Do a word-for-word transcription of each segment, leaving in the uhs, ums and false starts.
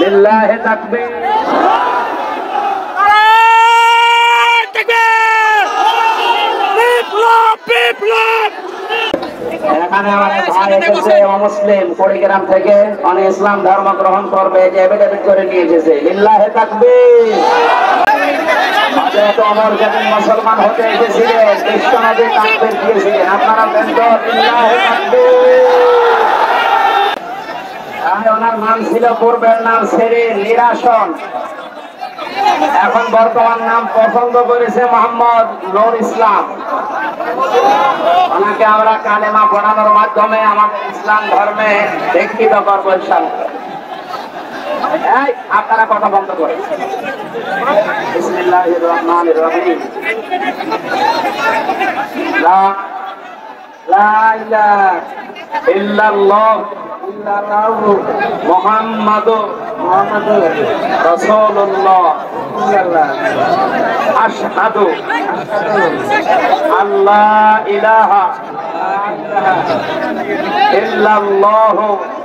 লিল্লাহি তাকবীর। এখানে আমাদের ভাই এসেছে অমুসলিম কুড়িগ্রাম থেকে, উনি ইসলাম ধর্ম গ্রহণ করবে, যে এফিডেভিট করে নিয়ে এসেছে। লিল্লাহি তাকবীর। হযরত ওমর যখন মুসলমান হতে এসেছিলেন, বিশ্বনবী তাকবীর দিয়েছিলেন। আপনারা বলেন তো লিল্লাহি তাকবীর। ওনার নাম ছিল, পূর্বের নাম সেরিন নিরাসন, এখন বর্তমান নাম পছন্দ করেছে মোহাম্মদ নূর ইসলাম। ওনাকে আমরা কালেমা পড়ানোর মাধ্যমে আমাদের ইসলাম ধর্মে দীক্ষিত করবো ইনশাআল্লাহ। এই আপনারা কথা বন্ধ করেন। বিসমিল্লাহির রহমানির রহিম। লা লা ইলাহা ইল্লাল্লাহ মুহাম্মাদুর রাসূলুল্লাহ। আশহাদু আল্লা ইলাহা ইল্লাল্লাহু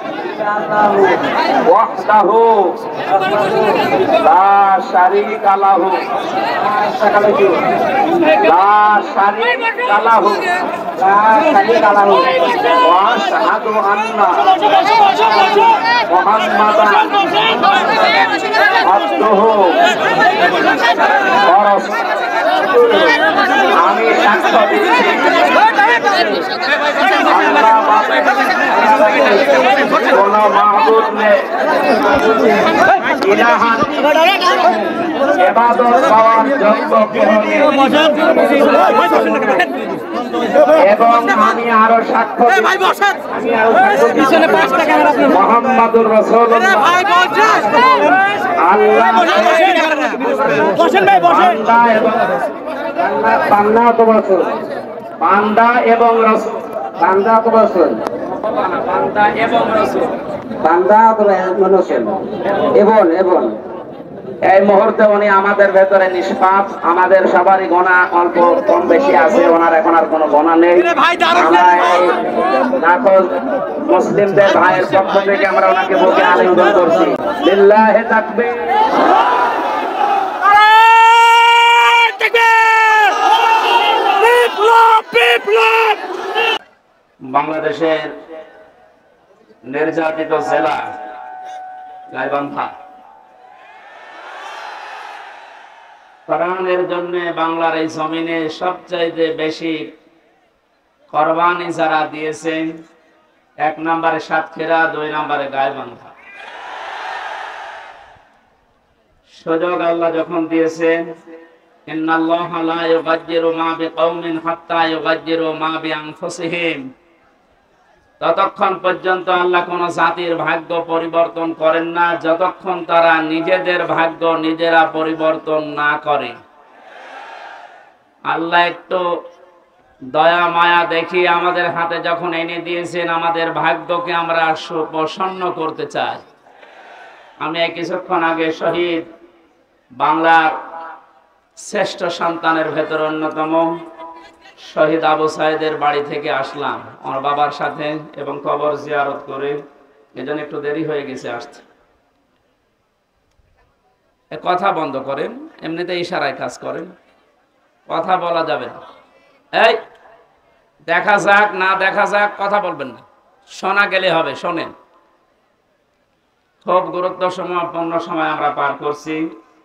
ওয়াহদাহু লা শারীকা লাহু লা শারীকা লাহু লা শারীকা লাহু ওয়া আশহাদু আন্না মুহাম্মাদান আবদুহু ওয়া রাসূলুহু। আমি সাক্ষ্য দিচ্ছি আল্লাহ কোন মাহবুব নেই, ইলাহান ইবাদত পাওয়ার যোগ্য কেউ নেই, এবং আমি আরো সাক্ষ্য দিচ্ছি মুহাম্মাদুর রাসূলুল্লাহ আল্লাহ বান্দা তো রাসূল, বান্দা এবং রাসূল, বান্দা তো রাসূল, বান্দা এবং রাসূল, বান্দা তো রাসূল এবং এবং এই মুহূর্তে উনি আমাদের ভেতরে নিষ্পাপ। আমাদের সবারই গোনা অল্প কম বেশি আছে, ওনার এখন আর কোনো গোনা নেই। আমরা এই লাখো মুসলিমদের ভাইয়ের পক্ষ থেকে আমরা ওনাকে বুকে আলিঙ্গন করছি। লিল্লাহি তাকবীর। বাংলাদেশের নির্যাতিত জেলা গাইবান্ধা, কোরআনের জন্য বাংলার এই জমিনে সবচাইতে বেশি কোরবানি যারা দিয়েছেন, এক নম্বরে সাতক্ষীরা, দুই নম্বরে গাইবান্ধা। সুযোগ আল্লাহ যখন দিয়েছেন, ইন্নাল্লাহা লা ইউগায়্যিরু মা বিকাওমিন হাত্তা ইউগায়্যিরু মা বিআনফুসিহিম, ততক্ষণ পর্যন্ত আল্লাহ কোন জাতির ভাগ্য পরিবর্তন করেন না যতক্ষণ তারা নিজেদের ভাগ্য নিজেরা পরিবর্তন না করে। আল্লাহ একটু দয়া মায়া দেখি আমাদের হাতে যখন এনে দিয়েছেন, আমাদের ভাগ্যকে আমরা সুপ্রসন্ন করতে চাই। আমি কিছুক্ষণ আগে শহীদ বাংলার শ্রেষ্ঠ সন্তানের ভেতর অন্যতম শহীদ আবু সাইদের বাড়ি থেকে আসলাম আমার বাবার সাথে, এবং কবর জিয়ারত করে, এজন্য একটু দেরি হয়ে গেছে আসতে। কথা বন্ধ করেন, এমনিতে ইশারায় কাজ করেন, কথা বলা যাবে না। এই দেখা যাক না দেখা যাক কথা বলবেন না, শোনা গেলে হবে। শোনেন, খুব গুরুত্বপূর্ণ সময় আমরা পার করছি।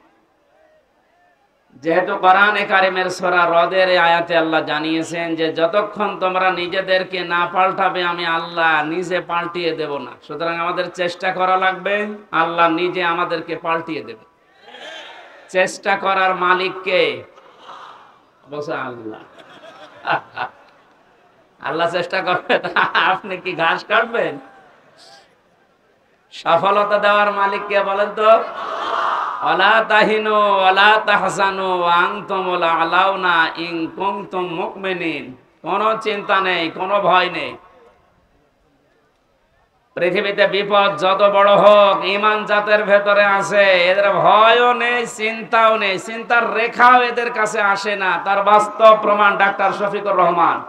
যেহেতু কোরআনে কারিমের সূরা রদের আয়াতে আল্লাহ জানিয়েছেন যে যতক্ষণ তোমরা নিজেদেরকে না পাল্টাবে আমি আল্লাহ নিজে পাল্টিয়ে দেব না। সুতরাং আমাদের চেষ্টা করা লাগবে, আল্লাহ নিজে আমাদেরকে পাল্টিয়ে দেবে। চেষ্টা করার মালিক কে? বসে আল্লাহ। আল্লাহ চেষ্টা করবেন, আপনি কি ঘাস কাটবেন? সফলতা দেওয়ার মালিক কে বলেন তো? ওয়ালা তাহিনু ওয়ালা তাহজানু ওয়া আনতুমুল আলাউনা ইন কুনতুম মুমিনিন। কোনো চিন্তা নেই, কোনো ভয় নেই। পৃথিবীতে বিপদ যত বড় হোক, ঈমান জাতের ভেতরে আছে, এদের ভয়ও নেই, চিন্তাও নেই, চিন্তার রেখাও এদের কাছে আসে না। তার বাস্তব প্রমাণ ডাক্তার শফিকুর রহমান,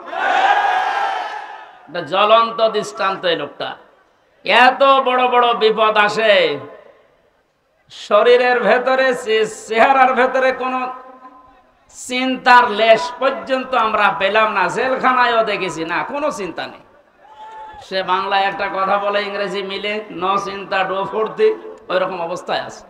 জ্বলন্ত দৃষ্টান্ত। এই লোকটা এত বড় বড় বিপদ আসে, শরীরের ভেতরে, চেহারার ভেতরে কোনো চিন্তার লেশ পর্যন্ত আমরা পেলাম না। জেলখানায়ও দেখেছি না, কোনো চিন্তা নেই। সে বাংলায় একটা কথা বলে, ইংরেজি মিলে, নো চিন্তা ডো ফুর্তি, ওই রকম অবস্থায় আছে।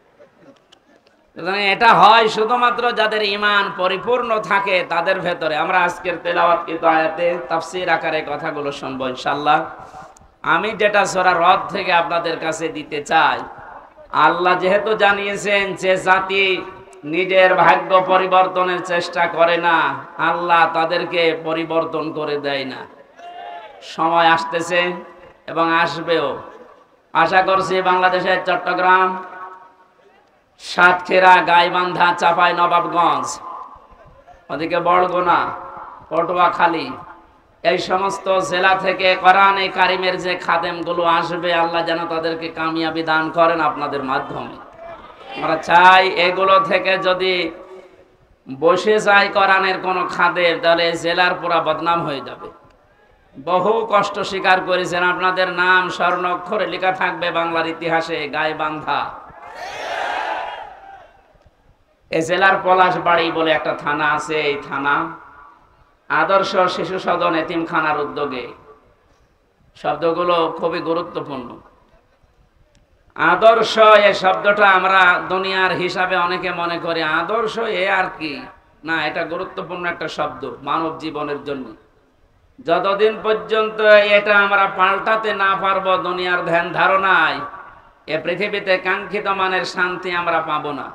এটা হয় শুধুমাত্র যাদের ঈমান পরিপূর্ণ থাকে তাদের ভেতরে। আমরা আজকের তেলাওয়াতকৃত আয়াতে তাফসীর আকারে কথাগুলো শুনবো ইনশাআল্লাহ। আমি যেটা সূরা রদ থেকে আপনাদের কাছে দিতে চাই, আল্লাহ যেহেতু জানিয়েছেন যে জাতি নিজের ভাগ্য পরিবর্তনের চেষ্টা করে না, আল্লাহ তাদেরকে পরিবর্তন করে দেয় না। সময় আসতেছে এবং আসবেও। আশা করছি বাংলাদেশের চট্টগ্রাম, সাতক্ষীরা, গাইবান্ধা, চাঁপাই নবাবগঞ্জ, ওদিকে বরগুনা, পটুয়াখালী, এই সমস্ত জেলা থেকে কোরআনে কারিমের যে খাদেমগুলো আসবে, আল্লাহ যেন তাদেরকে কামিয়াবি দান করেন আপনাদের মাধ্যমে। আমরা চাই এগুলো থেকে যদি বসে যায় কোরআনের কোনো খাদেম, তাহলে জেলার পুরা বদনাম হয়ে যাবে। বহু কষ্ট স্বীকার করেছেন, আপনাদের নাম স্বর্ণাক্ষরে লেখা থাকবে বাংলার ইতিহাসে। গাইবান্ধা, এই জেলার পলাশবাড়ি বলে একটা থানা আছে, এই থানা আদর্শ শিশু সদন এতিমখানার উদ্যোগে। শব্দগুলো খুবই গুরুত্বপূর্ণ। আদর্শ এই শব্দটা আমরা দুনিয়ার হিসাবে অনেকে মনে করি আদর্শ এ আর কি না, এটা গুরুত্বপূর্ণ একটা শব্দ মানব জীবনের জন্য। যতদিন পর্যন্ত এটা আমরা পাল্টাতে না পারবো দুনিয়ার ধ্যান ধারণায়, এ পৃথিবীতে কাঙ্ক্ষিত মানের শান্তি আমরা পাবো না।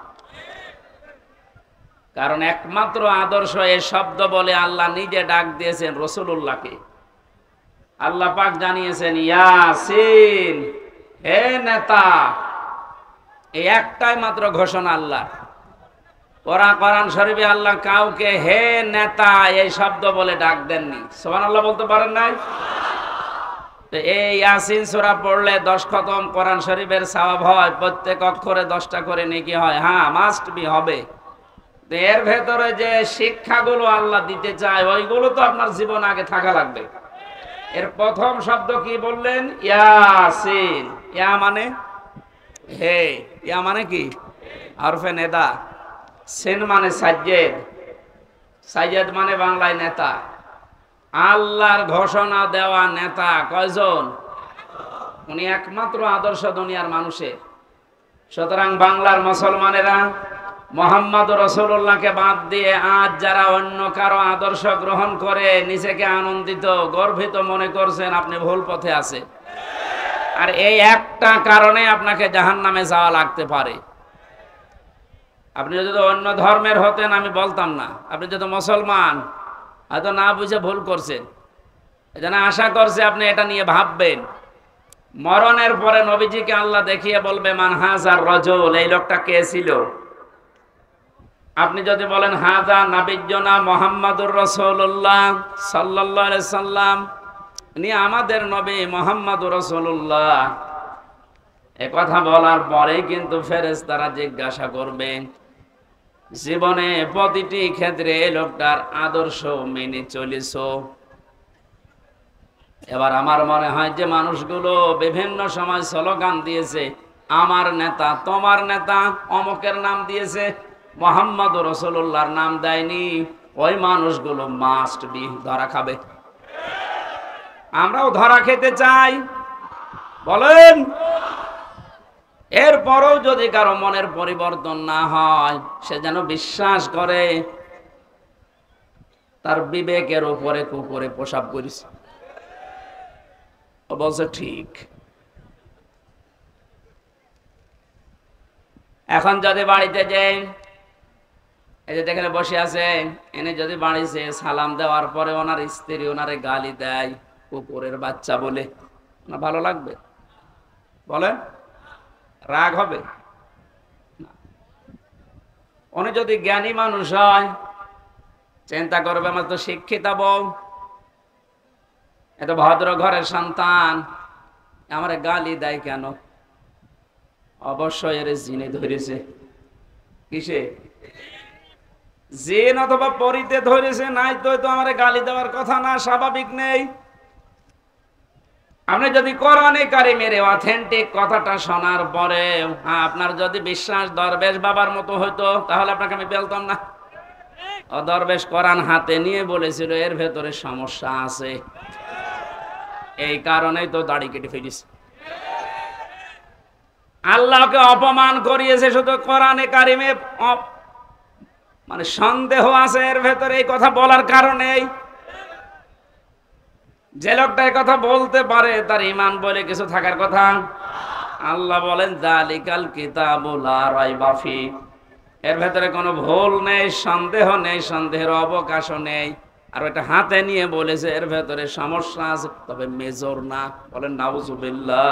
কারণ একমাত্র আদর্শ এই শব্দ বলে আল্লাহ নিজে ডাক দিয়েছেন রাসূলুল্লাহকে। আল্লাহ পাক জানিয়েছেন, ইয়াসিন, হে নেতা। এই একটাই মাত্র ঘোষণা আল্লাহ। ওরা কোরআন শরীফে আল্লাহ কাউকে হে নেতা এই শব্দ বলে ডাক দেননি। সুবহানাল্লাহ বলতে পারেন নাই? তো এই ইয়াসিন সূরা পড়লে দশ খতম কোরআন শরীফের সওয়াব হয়, প্রত্যেক অক্ষরে দশটা করে নেকি হয়। হ্যাঁ, মাস্ট বি হবে। এর ভেতরে যে শিক্ষাগুলো আল্লাহ দিতে চায়, ওইগুলো তো আপনার জীবন আগে থাকা লাগবে। এর প্রথম শব্দ কি বললেন? ইয়াসিন। ইয়া মানে হে, ইয়া মানে কি? হরফে নেদা। সিন মানে সাজ্জেদ। সাজ্জেদ মানে বাংলায় নেতা। আল্লাহর ঘোষণা দেওয়া নেতা কয়জন? উনি একমাত্র আদর্শ দুনিয়ার মানুষের। সুতরাং বাংলার মুসলমানেরা মুহাম্মদ রাসূলুল্লাহকে বাদ দিয়ে আজ যারা অন্য কারো আদর্শ গ্রহণ করে নিজেকে আনন্দিত, গর্বিত মনে করছেন, আপনি ভুল পথে আছে। আর এই একটা কারণে আপনাকে জাহান্নামে যাওয়া লাগতে পারে। আপনি যদি অন্য ধর্মের হতেন আমি বলতাম না, আপনি যদি মুসলমান হয়তো না বুঝে ভুল করছেন। এজন্য আশা করছি আপনি এটা নিয়ে ভাববেন। মরণের পরে নবীজিকে আল্লাহ দেখিয়ে বলবে, মান হাজার রাজুল, এই লোকটা কে ছিল? আপনি যদি বলেন হাজা নাবিয়্যুনা মুহাম্মাদুর রাসূলুল্লাহ সাল্লাল্লাহু আলাইহি সাল্লাম, ইনি আমাদের নবী মুহাম্মাদুর রাসূলুল্লাহ, এই কথা বলার পরেই কিন্তু ফেরেশতারা জিজ্ঞাসা করবে, জীবনে প্রতিটি ক্ষেত্রে এই লোকটার আদর্শ মেনে চলেছো? এবার আমার মনে হয় যে মানুষগুলো বিভিন্ন সময় স্লোগান দিয়েছে, আমার নেতা, তোমার নেতা, অমুকের নাম দিয়েছে, মুহাম্মদুর রাসূলুল্লাহর নাম দেয়নি, ওই মানুষগুলো মাস্ট বি ধরা খাবে। আমরাও ধরা খেতে চাই, বলেন? এরপরও যদি কারো মনের পরিবর্তন না হয়, সে যেন বিশ্বাস করে তার বিবেকের উপরে কুকুরে প্রসাব করেছে। ও বলছে ঠিক। এখন যদি বাড়িতে যাই, এই যে দেখেন বসে আছে, এনে যদি বাড়িতে সালাম দেওয়ার পরে ওনার স্ত্রী ওনারে গালি দেয় কুকুরের বাচ্চা বলে, না ভালো লাগবে? বলেন, রাগ হবে? উনি যদি জ্ঞানী মানুষ হয়, চিন্তা করবে আমার তো শিক্ষিতা বউ, এত ভদ্র ঘরের সন্তান, আমার গালি দেয় কেন? অবশ্যই এর জিনে ধরেছে। কিসে? জিন অথবা পরিতে ধরেছে, নাই তো তো আমার গালি দেওয়ার কথা না, স্বাভাবিক নেই। আপনি যদি কোরআনে কারিমের অথেন্টিক কথাটা শোনার পরে আপনার যদি বিশ্বাস দরবেশ বাবার মতো হতো, তাহলে আপনাকে আমি বলতাম না। ও দরবেশ কোরআন হাতে নিয়ে বলেছিল এর ভেতরে সমস্যা আছে, এই কারণেই তো দাড়ি কেটে ফেলিস। আল্লাহকে অপমান করিয়েছে শুধু কোরআনে কারিমে মানে সন্দেহ আছে এর ভেতরে, এই কথা বলার কারণেই। যে লোকটা এই কথা বলতে পারে তার ঈমান বলে কিছু থাকার কথা। আল্লাহ বলেন যালিকাল কিতাবু লা রাইবা ফি, এর ভেতরে কোনো ভুল নেই, সন্দেহ নেই, সন্দেহের অবকাশও নেই। আর ওটা হাতে নিয়ে বলেছে এর ভেতরে সমস্যা আছে, তবে মেজর না। বলেন নাউজুবিল্লাহ।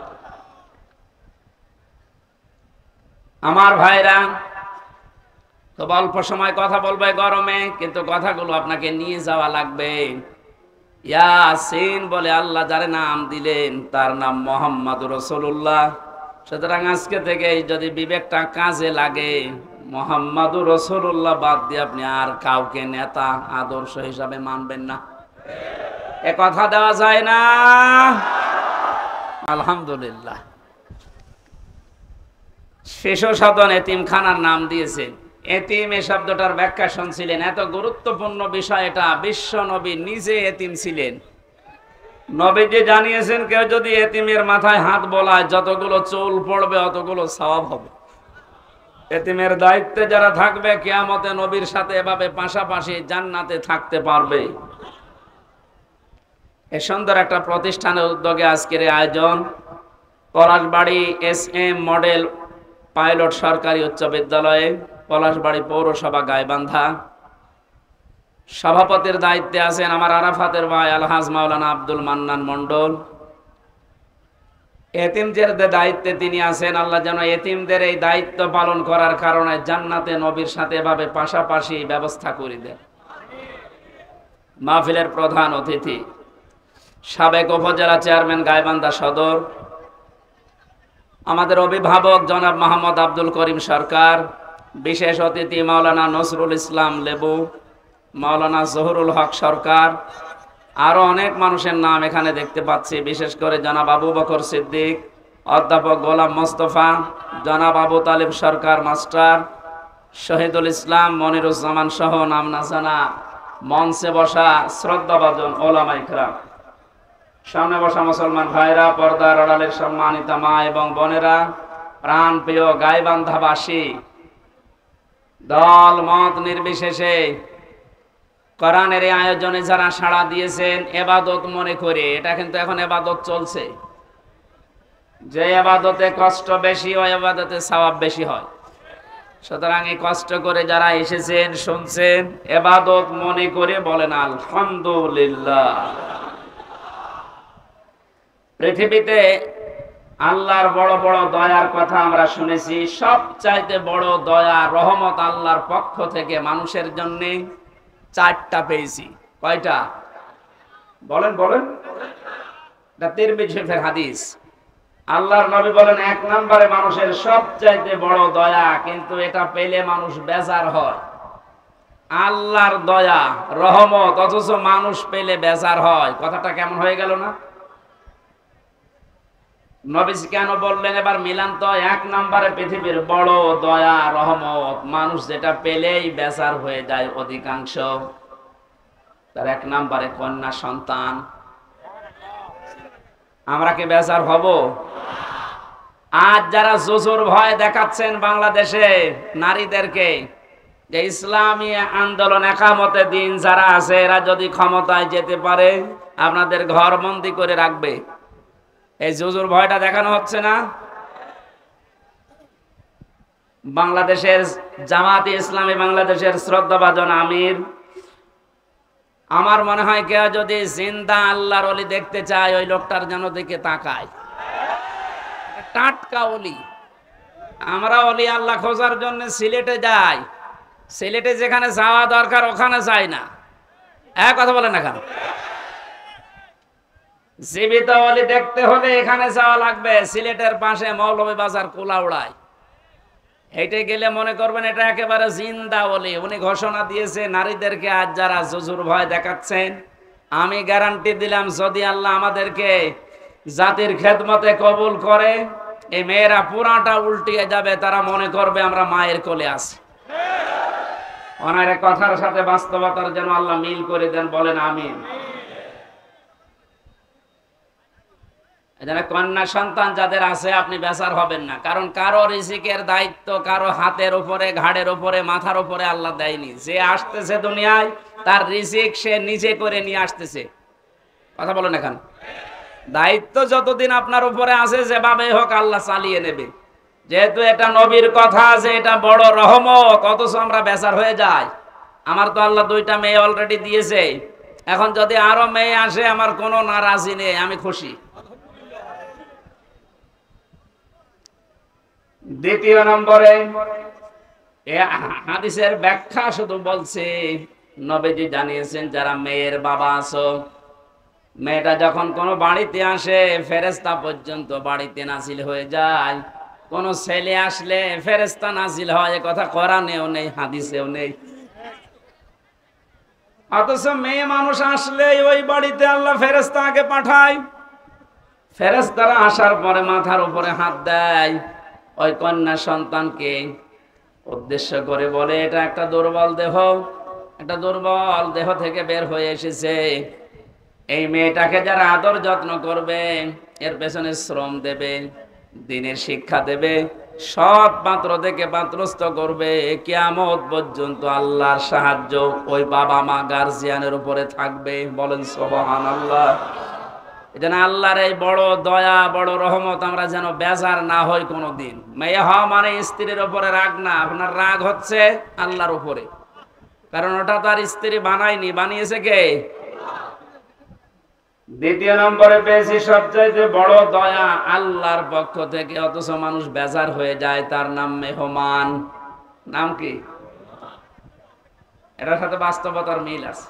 আমার ভাইরা, তো অল্প সময় কথা বলবে গরমে, কিন্তু কথাগুলো আপনাকে নিয়ে যাওয়া লাগবে। ইয়াসিন বলে আল্লাহ যারে নাম দিলেন তার নাম মুহাম্মদুর রাসূলুল্লাহ। সুতরাং আজকে থেকে যদি বিবেকটা কাজে লাগে, মুহাম্মদুর রাসূলুল্লাহ বাদ দিয়ে আপনি আর কাউকে নেতা আদর্শ হিসাবে মানবেন না। এ কথা দেওয়া যায় না। আলহামদুলিল্লাহ। শিশু সদন এতিমখানার নাম দিয়েছেন। এতিম এই শব্দটার ব্যাখ্যা শুনছিলেন, এত গুরুত্বপূর্ণ বিষয় এটা। বিশ্ব নবী নিজে এতিম ছিলেন। নবীজি জানিয়েছেন কেউ যদি এতিমের মাথায় হাত বোলায় যতগুলো চুল পড়বে অতগুলো সওয়াব হবে। এতিমের দায়িত্বে যারা থাকবে কিয়ামতে নবীর সাথে এভাবে পাশাপাশি জান্নাতে থাকতে পারবে। এ সুন্দর একটা প্রতিষ্ঠানের উদ্যোগে আজকের আয়োজন। Palashbari S M model pilot সরকারি উচ্চ বিদ্যালয়ে, পলাশবাড়ি পৌরসভা গাইবান্ধা। সভাপতির দায়িত্বে আছেন আমার আরাফাতের ভাই আলহাজ মাওলানা আব্দুল মান্নান মন্ডল। এতিমদের দায়িত্বে তিনি আছেন। আল্লাহ যেন এতিমদের এই দায়িত্ব পালন করার কারণে জান্নাতে নবীর সাথে এভাবে পাশাপাশি ব্যবস্থা করে দেন। মাহফিলের প্রধান অতিথি সাবেক উপজেলা চেয়ারম্যান গাইবান্ধা সদর, আমাদের অভিভাবক জনাব মোহাম্মদ আব্দুল করিম সরকার, বিশেষ অতিথি মাওলানা নসরুল ইসলাম লেবু, মাওলানা জহুরুল হক সরকার, আরো অনেক মানুষের নাম এখানে দেখতে পাচ্ছি। বিশেষ করে জনাব আবু বকর সিদ্দিক, অধ্যাপক গোলাম মোস্তফা, জনাব আবু তালিব সরকার মাস্টার, শহীদুল ইসলাম মনিরুজ্জামান সহ নাম না জানা মঞ্চে বসা শ্রদ্ধাভাজন ওলামা ইকরাম, সামনে বসা মুসলমান ভাইরা, পর্দার আড়ালের সম্মানিতা মা এবং বোনেরা, প্রাণ প্রিয় গাইবান্ধাবাসী, দল মত নির্বিশেষে কোরআনের এই আয়োজনে যারা সাড়া দিয়েছেন এবাদত মনে করে, এটা কিন্তু এখন এবাদত চলছে। যে এবাদতে কষ্ট বেশি হয় এবাদতে সওয়াব বেশি হয়। সুতরাং এই কষ্ট করে যারা এসেছেন শুনছেন এবাদত মনে করে বলেন আলহামদুলিল্লাহ। পৃথিবীতে আল্লাহর বড় বড় দয়ার কথা আমরা শুনেছি। সবচাইতে বড় দয়া রহমত আল্লাহর পক্ষ থেকে মানুষের জন্য চারটা পেয়েছি। কয়টা বলেন বলেন? এটা তিরমিজি শরীফের হাদিস। আল্লাহর নবী বলেন এক নম্বরে মানুষের সবচাইতে বড় দয়া, কিন্তু এটা পেলে মানুষ বেজার হয়। আল্লাহর দয়া রহমত, অথচ মানুষ পেলে বেজার হয়। কথাটা কেমন হয়ে গেল না? নবীজি কেন বললেন এবার মিলান তো? এক নম্বরে পৃথিবীর বড় দয়া রহমত, মানুষ যেটা পেলেই বেজার হয়ে যায় অধিকাংশ। তার এক নম্বরে কন্যা সন্তান। আমরা কি বেজার হব? আজ যারা জুজুর ভয় দেখাচ্ছেন বাংলাদেশে নারীদেরকে, যে ইসলামী আন্দোলন একামতে দিন যারা আছে এরা যদি ক্ষমতায় যেতে পারে আপনাদের ঘর বন্দি করে রাখবে, এই জুজুর ভয়টা দেখানো হচ্ছে না? বাংলাদেশের জামাতে ইসলামী বাংলাদেশের শ্রদ্ধাভাজন আমির, আমার মনে হয় কেউ যদি জিন্দা আল্লাহর ওলি দেখতে চায় ওই লোকটার যেন দিকে তাকায়। টাটকা ওলি। আমরা ওলি আল্লাহ খোঁজার জন্য সিলেটে যাই, সিলেটে যেখানে যাওয়া দরকার ওখানে যাই না। এক কথা বলেন না কেন? জীবিত ওলি দেখতে হলে এখানে যাওয়া লাগবে, সিলেটের পাশে মৌলভীবাজার কুলাউড়ায়। হেঁটে গেলে মনে করবেন এটা একেবারে জিন্দা ওলি। উনি ঘোষণা দিয়েছে নারীদেরকে আজ যারা জুজুর ভয় দেখাচ্ছেন, আমি গ্যারান্টি দিলাম যদি আল্লাহ আমাদেরকে জাতির খেদমতে কবুল করে, এই মেয়েরা পুরাটা উল্টিয়ে যাবে, তারা মনে করবে আমরা মায়ের কোলে আছি। ওনার কথার সাথে বাস্তবতার যেন আল্লাহ মিল করে দেন, বলেন আমিন। এজন্য কন্যা সন্তান যাদের আছে আপনি বেজার হবেন না, কারণ কারো রিজিকের দায়িত্ব কারো হাতের উপরে, ঘাড়ের উপরে, মাথার উপরে আল্লাহ দেয়নি। যে আসতেছে দুনিয়ায় তার রিজিক সে নিজে করে নিয়ে আসতেছে। কথা বলেন এখন, দায়িত্ব যতদিন আপনার উপরে আছে যেভাবে হোক আল্লাহ চালিয়ে নেবে। যেহেতু এটা নবীর কথা আছে, এটা বড় রহমত, অথচ আমরা বেজার হয়ে যাই। আমার তো আল্লাহ দুইটা মেয়ে অলরেডি দিয়েছে, এখন যদি আরো মেয়ে আসে আমার কোনো নারাজি নেই, আমি খুশি। দ্বিতীয় নম্বরে হাদিসের ব্যাখ্যা শুধু বলছে, নবীজি জানিয়েছেন যারা মেয়ের বাবা আছো, মেয়েটা যখন কোনো বাড়িতে আসে ফেরেশতা পর্যন্ত বাড়িতে নাজিল হয়ে যায়। কোন ছেলে আসলে ফেরেশতা নাজিল হয়, এ কথা কোরআনেও নেই, হাদিসেও নেই। অথচ মেয়ে মানুষ আসলে ওই বাড়িতে আল্লাহ ফেরেশতা আগে পাঠায়। ফেরেশতারা আসার পরে মাথার উপরে হাত দেয়, ওই কন্যা সন্তানকে উদ্দেশ্য করে বলে এটা একটা দুর্বল দেহ, একটা দুর্বল দেহ থেকে বের হয়ে এসেছে। এই মেয়েটাকে যারা আদর যত্ন করবে, এর পেছনে শ্রম দেবে, দিনের শিক্ষা দেবে, সৎ পাত্র থেকে পাত্রস্থ করবে, কিয়ামত পর্যন্ত আল্লাহর সাহায্য ওই বাবা মা গার্জিয়ানের উপরে থাকবে। বলেন সুবহানাল্লাহ। এজন্য আল্লাহর এই বড় দয়া, বড় রহমত আমরা যেন বেজার না হই কোনোদিন। মেয়ে হওয়া মানে স্ত্রীর উপরে রাগ না, আপনার রাগ হচ্ছে আল্লাহর উপরে, কারণ ওটা তো আর স্ত্রী বানায়নি, বানিয়েছে কে? দ্বিতীয় নম্বরে পেয়েছি সবচাইতে বড় দয়া আল্লাহর পক্ষ থেকে, অথচ মানুষ বেজার হয়ে যায়, তার নাম মেহমান। নাম কি? এটার সাথে বাস্তবতার মিল আছে।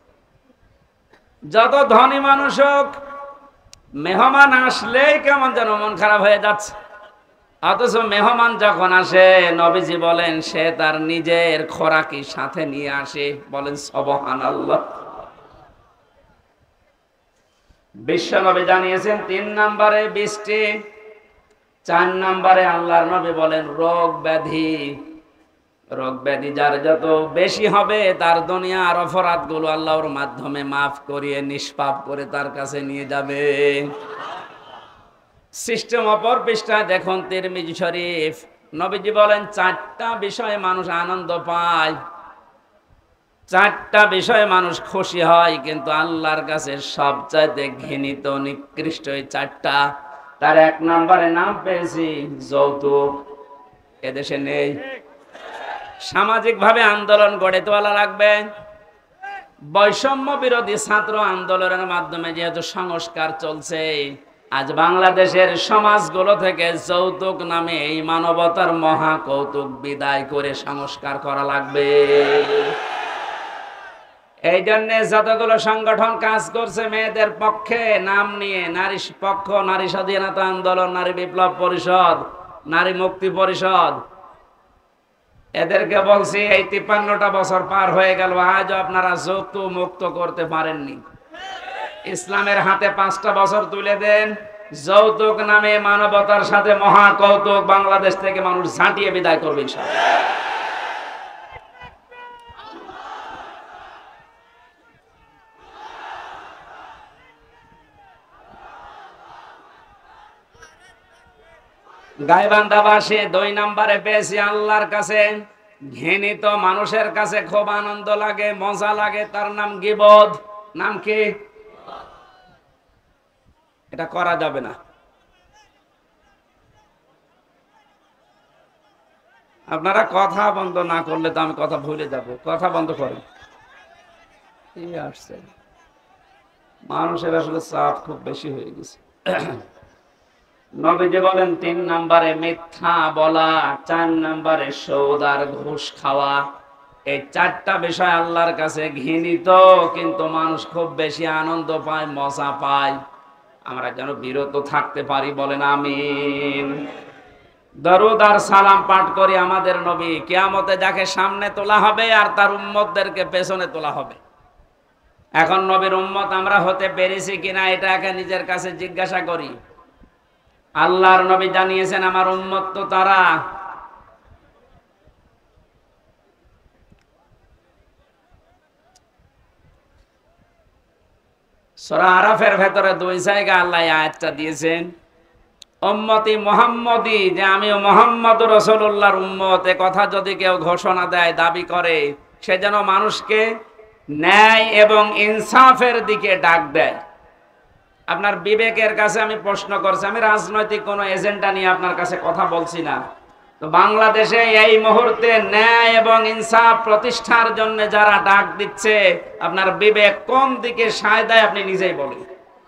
যত ধনী মানুষ হোক, মেহমান আসলেই কেমন যেন মন খারাপ হয়ে যাচ্ছে। অথচ মেহমান যখন আসে, নবীজি বলেন সে তার নিজের খোরাকি সাথে নিয়ে আসে। বলেন সুবহানাল্লাহ। বিশ্ব নবী জানিয়েছেন তিন নম্বরে বৃষ্টি, চার নম্বরে আল্লাহর নবী বলেন রোগ ব্যাধি। রোগ ব্যাধি যার যত বেশি হবে, তার দুনিয়ার অপরাধ গুলো আল্লাহর মাধ্যমে মাফ করিয়ে নিষ্পাপ করে তার কাছে নিয়ে যাবে। সিস্টেম অপর পৃষ্ঠায় দেখুন তিরমিজি শরীফ, নবীজি বলেন চারটা বিষয়ে মানুষ আনন্দ পায়, চারটা বিষয়ে মানুষ খুশি হয়, কিন্তু আল্লাহর কাছে সবচাইতে ঘৃণিত নিকৃষ্ট এই চারটা। তার এক নম্বরে নাম পেয়েছি যৌতুক। এদেশে নেই। সামাজিক ভাবে আন্দোলন গড়ে তোলা লাগবে। বৈষম্য বিরোধী ছাত্র আন্দোলনের মাধ্যমে যেহেতু সংস্কার চলছে, আজ বাংলাদেশের সমাজগুলো থেকে যৌতুক নামে এই মানবতার মহা কৌতুক বিদায় করে সংস্কার করা লাগবে। এই জন্য যতগুলো সংগঠন কাজ করছে মেয়েদের পক্ষে নাম নিয়ে, নারী পক্ষ, নারী স্বাধীনতা আন্দোলন, নারী বিপ্লব পরিষদ, নারী মুক্তি পরিষদ, এদেরকে বলছি এই তিপ্পান্নটা বছর পার হয়ে গেল, আজও আপনারা যৌতুক মুক্ত করতে পারেননি। ইসলামের হাতে পাঁচটা বছর তুলে দেন, যৌতুক নামে মানবতার সাথে মহা কৌতুক বাংলাদেশ থেকে মানুষ ঝাঁটিয়ে বিদায় করবে ইনশাআল্লাহ। গাইবান্ধাবাসী দুই নম্বরে পেয়েছি আল্লাহর কাছে ঘৃণিত মানুষের কাছে খুব আনন্দ লাগে, মজা লাগে, তার নাম গীবত। নাম কি? এটা করা যাবে না। আপনারা কথা বন্ধ না করলে তো আমি কথা ভুলে যাব। কথা বন্ধ করেন। কি আসছে, মানুষের আসলে চাপ খুব বেশি হয়ে গেছে। নবীজি বলেন তিন নম্বরে মিথ্যা বলা, চার নম্বরে সুদ আর ঘুষ খাওয়া। এই চারটা বিষয় আল্লাহর কাছে ঘৃণিত, কিন্তু মানুষ খুব বেশি আনন্দ পায়, মজা পায়। আমরা যেন বিরত থাকতে পারি, বলেন আমিন। দরুদ আর সালাম পাঠ করি আমাদের নবী, কিয়ামতে যাকে সামনে তোলা হবে আর তার উম্মতদেরকে পেছনে তোলা হবে। এখন নবীর উম্মত আমরা হতে পেরেছি কিনা এটা একে নিজের কাছে জিজ্ঞাসা করি। আল্লাহর নবী জানিয়েছেন আমার উম্মত তো তারা সূরা আরাফের ভেতরে দুই জায়গায় আল্লাহ এই আয়াতটা দিয়েছেন, উম্মতি মুহাম্মদি, যে আমিও মুহাম্মদ রাসূলুল্লাহর উম্মত। এ কথা যদি কেউ ঘোষণা দেয়, দাবি করে, সে যেন মানুষকে ন্যায় এবং ইনসাফের দিকে ডাক দেয়। আপনার বিবেকের কাছে আমি প্রশ্ন করছি, আমি রাজনৈতিক কোনো এজেন্ডা নিয়ে আপনার কাছে কথা বলছি না। তো বাংলাদেশে এই মুহূর্তে ন্যায় এবং ইনসাফ প্রতিষ্ঠার জন্য যারা ডাক দিচ্ছে, আপনার বিবেক কোন দিকে সায় দেয় আপনি নিজেই বলেন।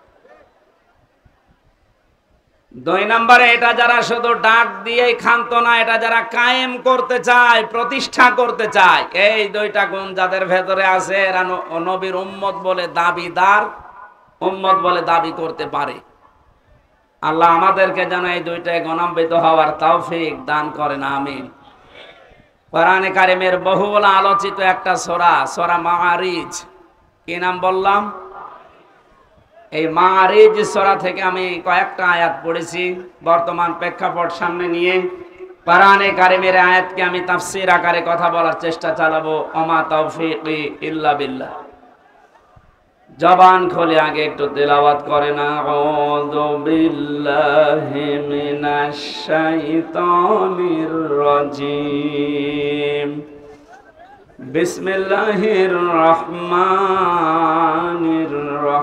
দুই নম্বরে, এটা যারা শুধু ডাক দিয়েই ক্ষান্ত না, এটা যারা কায়েম করতে চায়, প্রতিষ্ঠা করতে চায়, এই দুইটা গুণ যাদের ভেতরে আছে এরা নবীর উম্মত বলে দাবিদার, উম্মত বলে দাবি করতে পারে। আল্লাহ আমাদেরকে যেন এই দুইটায় গুণান্বিত হওয়ার তৌফিক দান করেন, আমিন। কোরআনে কারিমের বহুল আলোচিত একটা সূরা, সূরা মাআরিজ। কি নাম বললাম? এই মাআরিজ সূরা থেকে আমি কয়েকটা আয়াত পড়েছি বর্তমান প্রেক্ষাপট সামনে নিয়ে। কোরআনে কারিমের আয়াতকে আমি তাফসীর আকারে কথা বলার চেষ্টা চালাবো। ওমা তাওফীকি ইল্লা বিল্লাহ। জবান খুলে আগে একটু তেলাওয়াত করেন, আউযু বিল্লাহি মিনাশ শাইতানির রাজীম, বিসমিল্লাহির রহমানির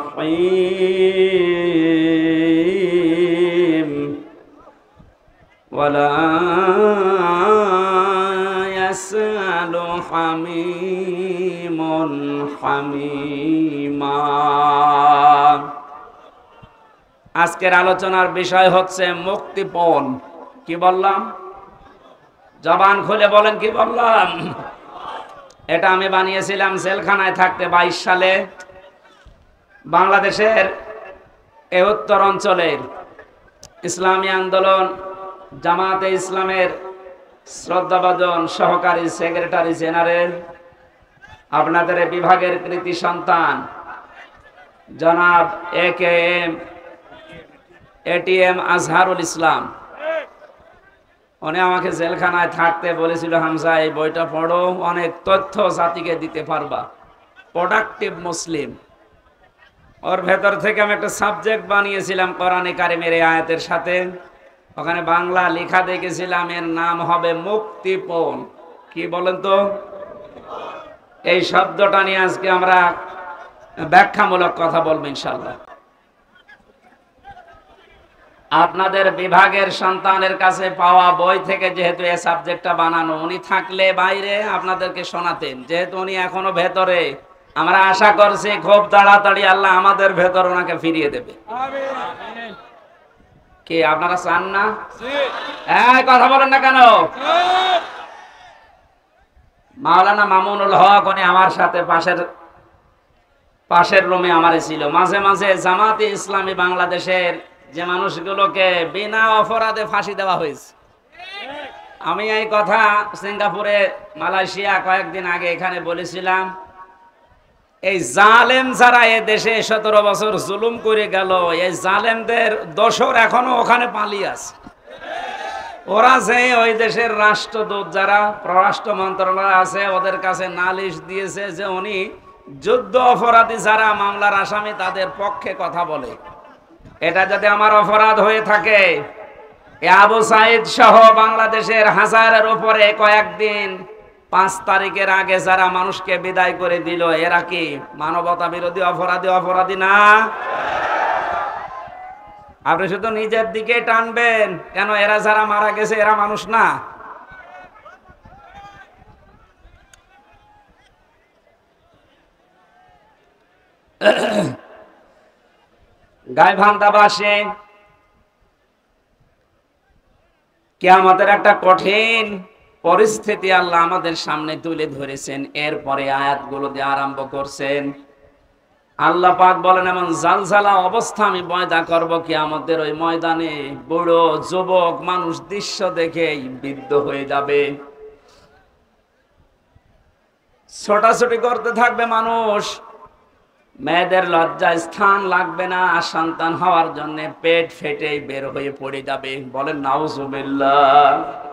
রহিম, ওয়ালা ইয়াসআলু হামিমুন হামিমা। আজকের আলোচনার বিষয় হচ্ছে মুক্তিপণ। কি বললাম? জবান খুলে বলেন, কি বললাম? এটা আমি বানিয়েছিলাম জেলখানায় থাকতে বাইশ সালে। বাংলাদেশের এ উত্তর অঞ্চলের ইসলামী আন্দোলন জামাতে ইসলামের শ্রদ্ধাভাজন সহকারী সেক্রেটারি জেনারেল, আপনাদের বিভাগের কৃতি সন্তান জনাব A K M ATM Azharul Islam, উনি আমাকে জেলখানায় থাকতে বলেছিল, হামজা এই বইটা পড়ো, অনেক তথ্য জাতিকে দিতে পারবা, প্রোডাক্টিভ মুসলিম। ওর ভেতর থেকে আমি একটা সাবজেক্ট বানিয়েছিলাম কোরআনে কারিমের এই আয়াতের সাথে। ওখানে বাংলা লেখা দেখেছিলাম, এর নাম হবে মুক্তিপণ। কি বলেন তো? এই শব্দটা নিয়ে আজকে আমরা ব্যাখ্যামূলক কথা বলবো ইনশাআল্লাহ। আপনাদের বিভাগের সন্তানের কাছে পাওয়া বই থেকে যেহেতু এই সাবজেক্টটা বানানো, উনি থাকলে বাইরে আপনাদেরকে শোনাতেন। যেহেতু উনি এখনো ভেতরে, আমরা আশা করছি খুব তাড়াতাড়ি আল্লাহ আমাদের ভেতর ওনাকে ফিরিয়ে দেবে। কি আপনারা চান না? হ্যাঁ, কথা বলেন না কেন? মাওলানা মামুনুল হক উনি আমার সাথে পাশের পাশের রুমে আমারে ছিল। মাঝে মাঝে জামাতে ইসলামী বাংলাদেশের যে মানুষগুলোকে বিনা অপরাধে ফাঁসি দেওয়া হয়েছে, আমি এই কথা সিঙ্গাপুরে, মালয়েশিয়া কয়েকদিন আগে এখানে বলেছিলাম। এই জালেম যারা এ দেশে সতেরো বছর জুলুম করে গেল, এই জালেমদের দোসর এখনো ওখানে পালিয়ে আছে। ওরা যে ওই দেশের রাষ্ট্রদূত যারা পররাষ্ট্র মন্ত্রণালয় আছে, ওদের কাছে নালিশ দিয়েছে যে উনি যুদ্ধ অপরাধী যারা মামলার আসামি তাদের পক্ষে কথা বলে। এটা যদি আমার অপরাধ হয়ে থাকে, আবু সাইদ সহ বাংলাদেশের হাজারের উপরে কয়েকদিন পাঁচ তারিখের আগে যারা মানুষকে বিদায় করে দিল, এরা কি মানবতা বিরোধী অপরাধী অপরাধী না? আপনি শুধু নিজের দিকে টানবেন কেন? এরা যারা মারা গেছে এরা মানুষ না? গাইবান্ধাবাসী কিয়ামতের একটা কঠিন পরিস্থিতি আল্লাহ আমাদের সামনে তুলে ধরেছেন। এরপরে আয়াতগুলো দিয়ে আরম্ভ করছেন। আল্লাহ পাক বলেন, এমন জালজালা অবস্থা আমি পয়দা করব কিয়ামতের ওই ময়দানে, বুড়ো যুবক মানুষ দৃশ্য দেখেই বিদ্ধ হয়ে যাবে। ছোটাছুটি করতে থাকবে মানুষ, মেয়েদের লজ্জা স্থান লাগবে না, সন্তান হওয়ার জন্য পেট ফেটে বের হয়ে পড়ে যাবে। বলেন নাউজুবিল্লাহ।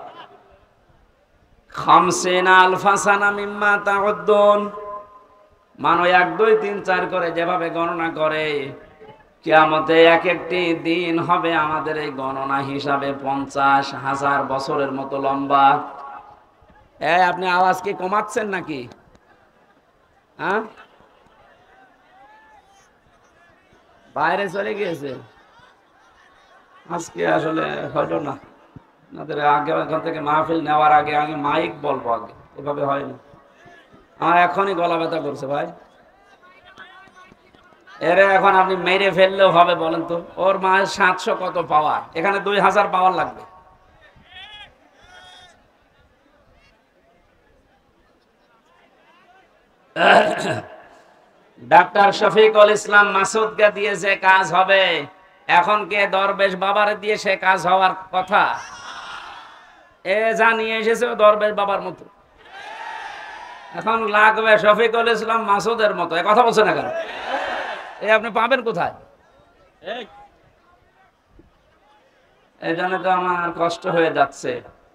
খামসিনা আলফা সানা মিম্মা তাউদ্দুন, মানো এক দুই তিন চার করে যেভাবে গণনা করে, কিয়ামতে এক একটি দিন হবে আমাদের এই গণনা হিসাবে পঞ্চাশ হাজার বছরের মতো লম্বা। এ আপনি আওয়াজ কি কমাচ্ছেন নাকি? হ্যাঁ, বাইরে চলে গিয়েছে আজকে, আসলে হলো না। আপনাদের আগে এখান থেকে মাহফিল নেওয়ার আগে আগে মাইক বলবো, আগে এভাবে হয় না। আমার এখনই গলা ব্যথা করছে ভাই। এর এখন আপনি মেরে ফেললেও হবে? বলেন তো, ওর মায়ের সাতশো কত পাওয়ার, এখানে দুই হাজার পাওয়ার লাগবে। ডাক্তার শফিকুল ইসলাম মাসুদকে দিয়ে যে কাজ হবে, এখন কে দরবেশ বাবার দিয়ে সে কাজ হওয়ার কথা? এ জানিয়ে এসেছে দরবেশ বাবার মতো, এখন লাগবে শফিকুল ইসলাম মাসুদের মতো। এ কথা বলছে না কেন? এ আপনি পাবেন কোথায়? এই জন্য তো আমার কষ্ট হয়ে যাচ্ছে।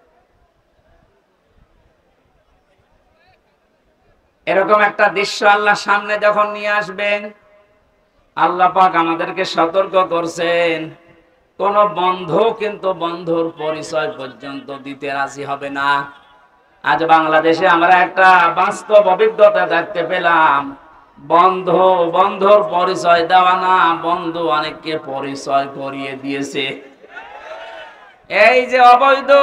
এরকম একটা দৃশ্য আল্লাহ সামনে যখন নিয়ে আসবেন, আল্লাহ পাক আমাদেরকে সতর্ক করছেন, কোন বন্ধু কিন্তু বন্ধুর পরিচয় পর্যন্ত দিতে রাজি হবে না। আজ বাংলাদেশে আমরা একটা বাস্তব অভিজ্ঞতা দেখতে পেলাম, বন্ধু বন্ধুর পরিচয় দেওয়া না, বন্ধু অনেককে পরিচয় করিয়ে দিয়েছে। এই যে অবৈধ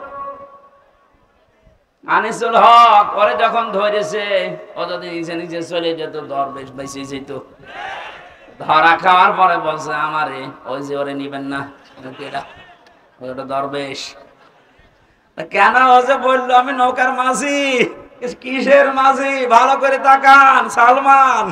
আনিসুল হক, ওরে যখন ধরেছে, ও যদি নিজে নিজে চলে যেত, দরবেশ বেঁচে যেত। ধরা খাওয়ার পরে বলছে আমারে, ওই যে ওরে নিবেন না, ওটা দরবেশ। কেন? ও যে বললো আমি নৌকার মাঝি। কিসের মাঝি? ভালো করে তাকান সালমান।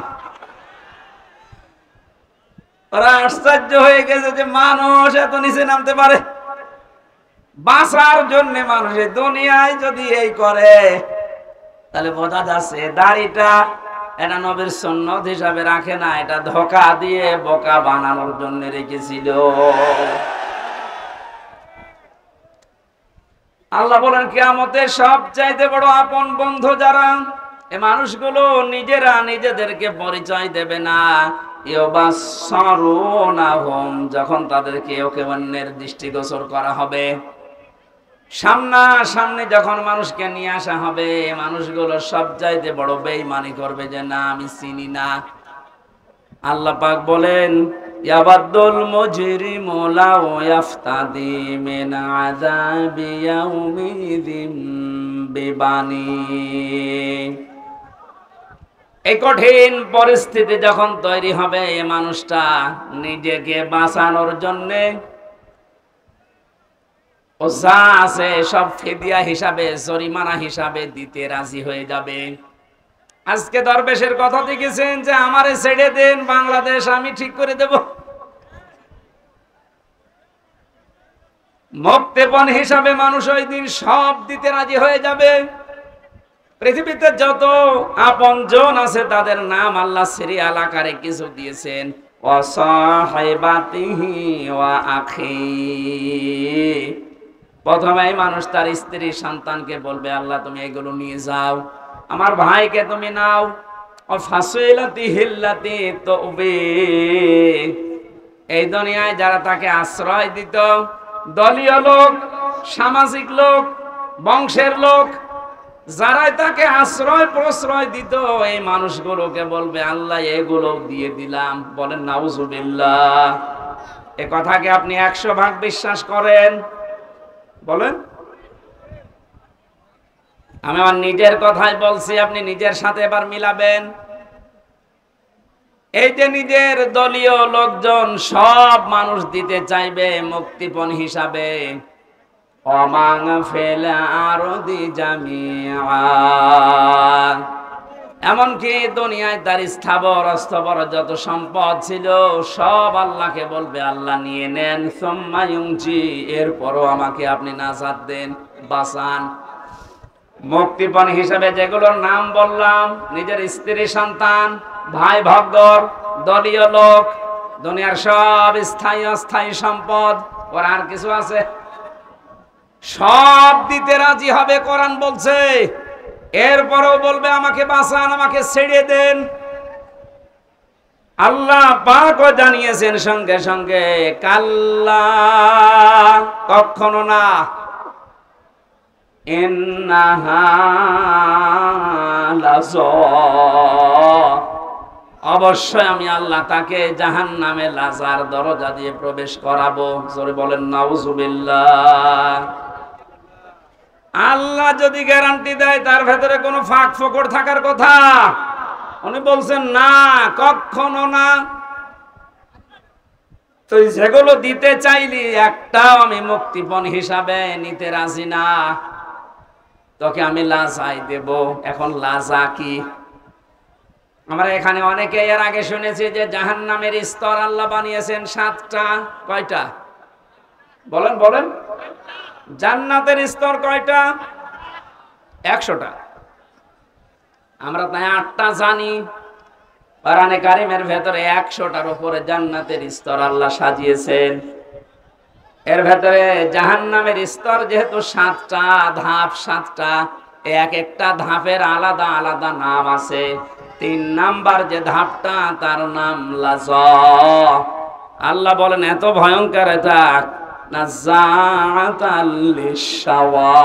ওরা আশ্চর্য হয়ে গেছে যে মানুষ এত নিচে নামতে পারে। বাঁচার জন্য মানুষের দুনিয়ায় যদি এই করে, তাহলে বোঝা যাচ্ছে দাড়িটা এটা নবীর সুন্নত হিসাবে রাখে না, এটা ধোঁকা দিয়ে বোকা বানানোর জন্য রেখেছিল। আল্লাহ বলেন কিয়ামতে সবচাইতে বড় আপন বন্ধু যারা, এই মানুষগুলো নিজেরা নিজেদেরকে পরিচয় দেবে না। ইউবাসসারুনাহুম, যখন তাদেরকে ওকে অন্যের দৃষ্টিগোচর করা হবে, সামনা সামনে যখন মানুষকে নিয়ে আসা হবে, মানুষগুলো সবচাইতে বড় বেঈমানি করবে যে না আমি চিনি না। আল্লাহ পাক বলেন ইয়াবাদুল মুজরিমু লাউ ইয়াফতাদি মিন আযাবি ইয়াউমিযিন বিবানি। এই কঠিন পরিস্থিতি যখন তৈরি হবে, এই মানুষটা নিজেকে বাঁচানোর জন্য ও যা আছে সব ফিদিয়া হিসাবে, জরিমানা হিসাবে দিতে রাজি হয়ে যাবে। আজকে দরবেশের কথা দেখেছেন যে আমারে ছেড়ে দেন, বাংলাদেশ আমি ঠিক করে দেব। মুক্তিপণ হিসাবে মানুষ ওই দিন সব দিতে রাজি হয়ে যাবে। পৃথিবীতে যত আপন জন আছে তাদের নাম আল্লাহ সিরিয়াল আকারে কিছু দিয়েছেন, ওয়া সাহিবাতিহি ওয়া আখি। প্রথমেই মানুষ তার স্ত্রী সন্তানকে বলবে আল্লাহ তুমি এগুলো নিয়ে যাও, আমার ভাইকে তুমি নাও। ও ফাসিলাতি হিল্লাতি তুবি, এই দুনিয়ায় যারা তাকে আশ্রয় দিত, দলীয় লোক, সামাজিক লোক, বংশের লোক, যারাই তাকে আশ্রয় প্রশ্রয় দিত, এই মানুষগুলোকে বলবে আল্লাহ এগুলো দিয়ে দিলাম। বলেন নাউজুবিল্লাহ। এ কথাকে আপনি একশো ভাগ বিশ্বাস করেন? বলেন। আমি আমার নিজের কথাই বলছি, আপনি নিজের সাথে এবার মিলাবেন। এই যে নিজের দলীয় লোকজন সব মানুষ দিতে চাইবে মুক্তিপণ হিসাবে, অমাং ফেল আরদি জামিআ, এমনকি দুনিয়ায় তার স্থাবর অস্থাবর যত সম্পদ ছিল সব আল্লাহকে বলবে আল্লাহ নিয়ে নেন। সুম্মা ইউনজি, এরপরও আমাকে আপনি নাজাত দেন, বাঁচান। মুক্তিপণ হিসাবে যেগুলোর নাম বললাম, নিজের স্ত্রী সন্তান, ভাই ভগর, দলীয় লোক, দুনিয়ার সব স্থায়ী অস্থায়ী সম্পদ, ওর আর কিছু আছে? সব দিতে রাজি হবে, কোরআন বলছে। এরপরেও বলবে আমাকে বাঁচান, আমাকে ছেড়ে দেন। আল্লাহ পাকও জানিয়েছেন সঙ্গে সঙ্গে, কাল্লা, কখনো না, ইন্নাহা লাযা, অবশ্যই আমি আল্লাহ তাকে জাহান্নামে লাজার দরজা দিয়ে প্রবেশ করাবো। জোরে বলেন নাউজুবিল্লাহ। আল্লাহ যদি গ্যারান্টি দেয় তার ভেতরে কোনো ফাঁক ফোকর থাকার কথা? উনি বলছেন না, কখনো না। তো যেগুলো দিতে চাইলি একটাও আমি মুক্তিপণ হিসাবে নিতে রাজি না। তোকে আমি লাজাই দেব। এখন লাজা কি? আমরা এখানে অনেকে এর আগে শুনেছি যে জাহান্নামের স্তর আল্লাহ বানিয়েছেন সাতটা। কয়টা বলেন বলেন? জান্নাতের স্তর কয়টা? একশোটা। আমরা তাই আটটা জানি। কোরআনে কারিমের ভেতরে একশোটার উপরে জান্নাতের স্তর আল্লাহ সাজিয়েছেন। এর ভেতরে জাহান্নামের স্তর যেহেতু সাতটা, ধাপ সাতটা, এক একটা ধাপের আলাদা আলাদা নাম আছে। তিন নাম্বার যে ধাপটা তার নাম লাযা। আল্লাহ বলেন এত ভয়ঙ্কর এটা, নাযাআতাল লিশাওয়া।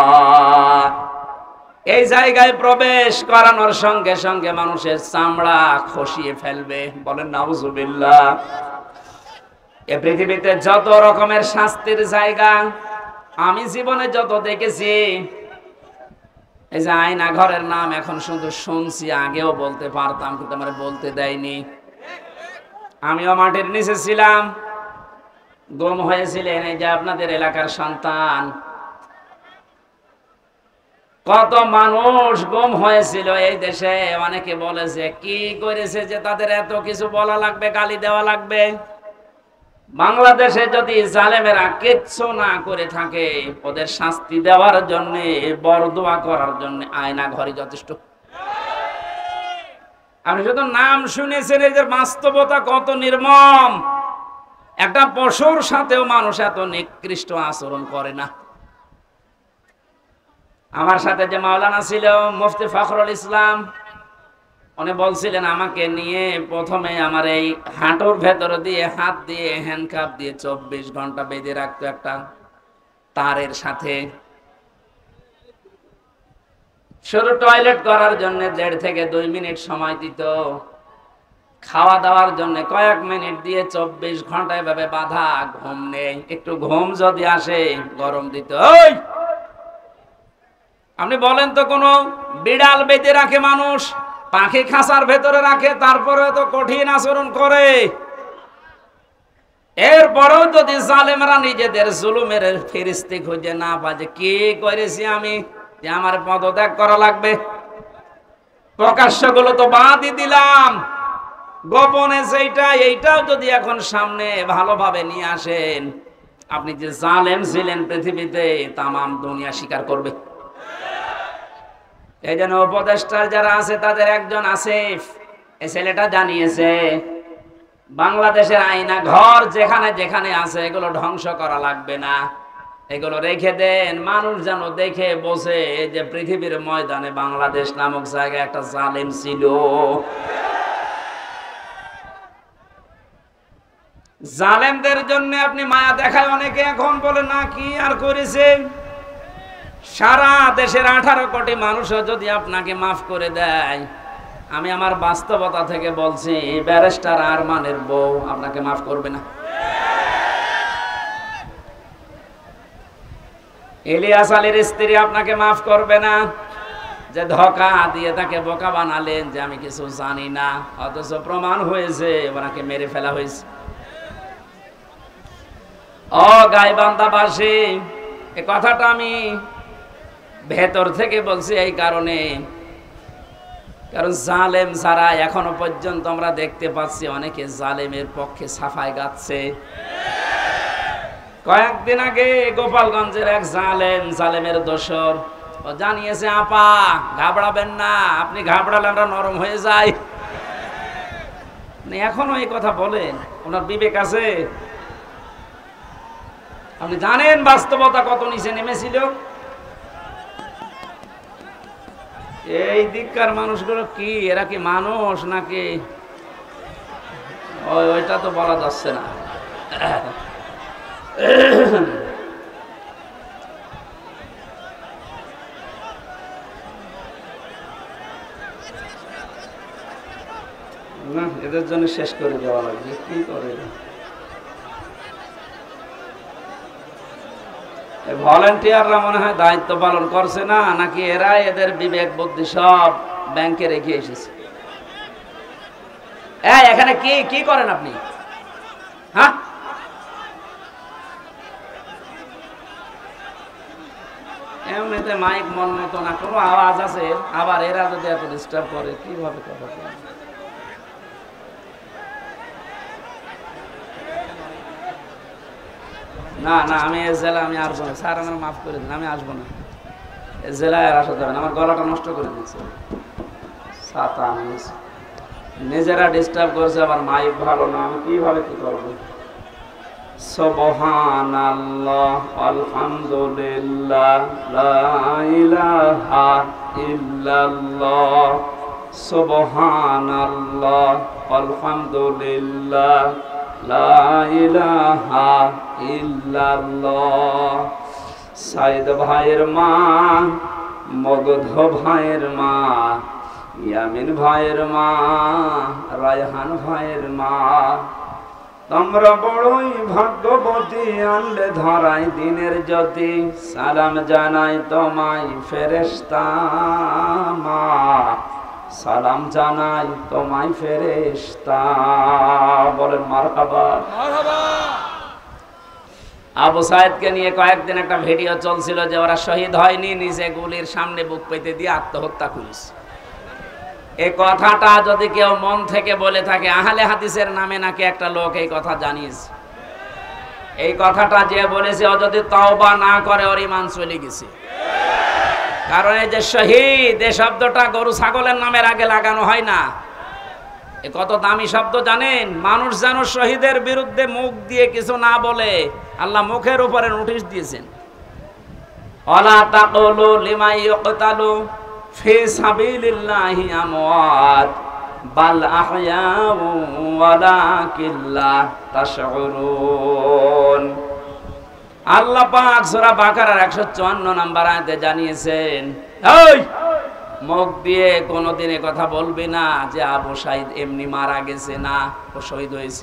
এই জায়গায় প্রবেশ করানোর সঙ্গে সঙ্গে মানুষের চামড়া খসিয়ে ফেলবে। বলেন নাউজুবিল্লাহ। এ পৃথিবীতে যত রকমের শাস্তির জায়গা আমি জীবনে যত দেখেছি, এই যে আয়না ঘরের নাম এখন শুধু শুনছি, আগেও বলতে পারতাম কিন্তু আমার বলতে দেয়নি। আমিও মাটির নিচে ছিলাম, গুম হয়েছিলেন এই যে আপনাদের এলাকার সন্তান। কত মানুষ গুম হয়েছিল এই দেশে। অনেকে বলে যে কি করেছে যে তাদের এত কিছু বলা লাগবে, গালি দেওয়া লাগবে। বাংলাদেশে যদি জালেমেরা কিচ্ছু না করে থাকে, ওদের শাস্তি দেওয়ার জন্য, বরদোয়া করার জন্য আয়না ঘরে যথেষ্ট। আপনি শুধু নাম শুনেছেন, এদের বাস্তবতা কত নির্মম। একটা পশুর সাথেও মানুষ এত নিকৃষ্ট আচরণ করে না। আমার সাথে যে মাওলানা ছিল মুফতি ফখরুল ইসলাম, উনি বলছিলেন আমাকে নিয়ে প্রথমে আমার এই হাঁটুর ভেতর দিয়ে হাত দিয়ে হ্যান্ডকাপ দিয়ে চব্বিশ ঘন্টা বেঁধে রাখতো একটা তারের সাথে। শুধু টয়লেট করার জন্য দেড় থেকে দুই মিনিট সময় দিত, খাওয়া দাওয়ার জন্য কয়েক মিনিট দিয়ে চব্বিশ ঘন্টা এভাবে বাঁধা। ঘুম নেই, একটু ঘুম যদি আসে গরম দিত। ওই আপনি বলেন তো, কোন বিড়াল বেঁধে রাখে মানুষ, পাখি খাঁচার ভেতরে রাখে, তারপরে তো কঠিন আচরণ করে। এরপরেও যদি জালেমরা নিজেদের জুলুমের ফিরিস্তি খুঁজে না পায় যে কি করেছি আমি, যে আমার পদত্যাগ করা লাগবে, প্রকাশ্য গুলো তো বাদই দিলাম, গোপনে সেইটা এইটাও যদি এখন সামনে ভালোভাবে নিয়ে আসেন, আপনি যে জালেম ছিলেন পৃথিবীতে তামাম দুনিয়া স্বীকার করবে। এই জন্য উপদেষ্টা যারা আছে তাদের একজন আসিফ, এই ছেলেটা জানিয়েছে বাংলাদেশের আয়না ঘর যেখানে যেখানে আছে এগুলো ধ্বংস করা লাগবে না, এগুলো রেখে দেন। মানুষ যেন দেখে বসে যে পৃথিবীর ময়দানে বাংলাদেশ নামক জায়গায় একটা জালেম ছিল। জালেমদের জন্য আপনি মায়া দেখায় অনেকে এখন বলে না কি আর করেছে। সারা দেশের আঠারো কোটি মানুষও যদি আপনাকে মাফ করে দেয়, আমি আমার বাস্তবতা থেকে বলছি ব্যারিস্টার আরমানের বউ আপনাকে মাফ করবে না। ইলিয়াস আলীর স্ত্রী আপনাকে মাফ করবে না, যে ধোঁকা দিয়ে তাকে বোকা বানালেন যে আমি কিছু জানি না, অথচ প্রমাণ হয়েছে ওনাকে মেরে ফেলা হয়েছে। ও গাইবান্ধাবাসী, এই কথাটা আমি ভেতর থেকে বলছি এই কারণে, কারণ জালেম ছাড়া এখনো পর্যন্ত আমরা দেখতে পাচ্ছি অনেকে জালেমের পক্ষে সাফাই গাচ্ছে। কয়েকদিন আগে গোপালগঞ্জের এক জালেম, জালেমের দোসর, ও জানিয়েছে আপা ঘাবড়াবেন না, আপনি ঘাবড়ালে আমরা নরম হয়ে যাই। এখনো এই কথা বলেন, ওনার বিবেক আছে? আপনি জানেন বাস্তবতা কত নিচে নেমেছিল? এই দিককার মানুষগুলো কি, এরা কি মানুষ নাকি? ওই ওইটা তো বলা যাচ্ছে না। না, এদের জন্য শেষ করে দেওয়া লাগবে। কি করে ভলান্টিয়াররা মনে হয় দায়িত্ব পালন করছে না, নাকি এরা এদের বিবেক বুদ্ধি সব ব্যাংকে রেখে এসেছে? এই এখানে কি কি করেন আপনি? হ্যাঁ, এমনিতে মাইক মন মতো না, কোনো আওয়াজ আছে, আবার এরা যদি এত ডিস্টার্ব করে কিভাবে কথা বলে? না না, আমি এই জেলা আমি আসবো না স্যার, আমার মাফ করে দিন, আমি আসবো না এই জেলায়, আর আসা যাবে না, আমার গলাটা নষ্ট করে দিচ্ছে। ছাতা আনিয়েছি, নিজেরা ডিস্টার্ব করছে, আবার মাইক ভালো না, আমি কিভাবে কি করবো? সুবহানাল্লাহ আলহামদুলিল্লাহ লা ইলাহা ইল্লাল্লাহ, সুবহানাল্লাহ আলহামদুলিল্লাহ লা ইলাহা ইল্লাল্লাহ। সাইদ ভাইয়ের মা, মগধ ভাইয়ের মা, ইয়ামিন ভাইয়ের মা, রায়হান ভাইয়ের মা, তোমরা বড়ই ভাগ্যবতী, আনলে ধরাই দিনের জ্যোতি, সালাম জানাই তোমায় ফেরেশতা মা, সালাম জানাই তোমায় ফেরেশতা। বলেন মারহাবা। আবু সাইদকে নিয়ে কয়েকদিন একটা ভিডিও চলছিল যে ওরা শহীদ হয়নি, নিজে গুলির সামনে বুক পেতে দিয়ে আত্মহত্যা করেছে। এই কথাটা যদি কেউ মন থেকে বলে থাকে, আহলে হাদিসের নামে নাকি একটা লোক এই কথা জানিয়েছে, এই কথাটা যে বলেছে ও যদি তওবা না করে ওর ঈমান চলে গেছে। কারণ এই যে শহীদ, এই শব্দটা গরু ছাগলের নামের আগে লাগানো হয় না। এ কত দামি শব্দ জানেন? মানুষ যেন শহীদের বিরুদ্ধে মুখ দিয়ে কিছু না বলে, আল্লাহ মুখের উপরে নোটিশ দিয়েছেন, ওয়ালা তাকুলু লিমা ইউকতালু ফি সাবিলিল্লাহি আমওয়াত বাল আহয়াউ ওয়ালাকিন লা তাশউরুন। আল্লাহ পাক সূরা বাকারার একশো চুয়ান্ন নম্বর আয়াতে জানিয়েছেন, এই মুখ দিয়ে কোনোদিন এই কথা বলবি না যে আবু সাইদ এমনি মারা গেছে, না, ও শহীদ হয়েছে,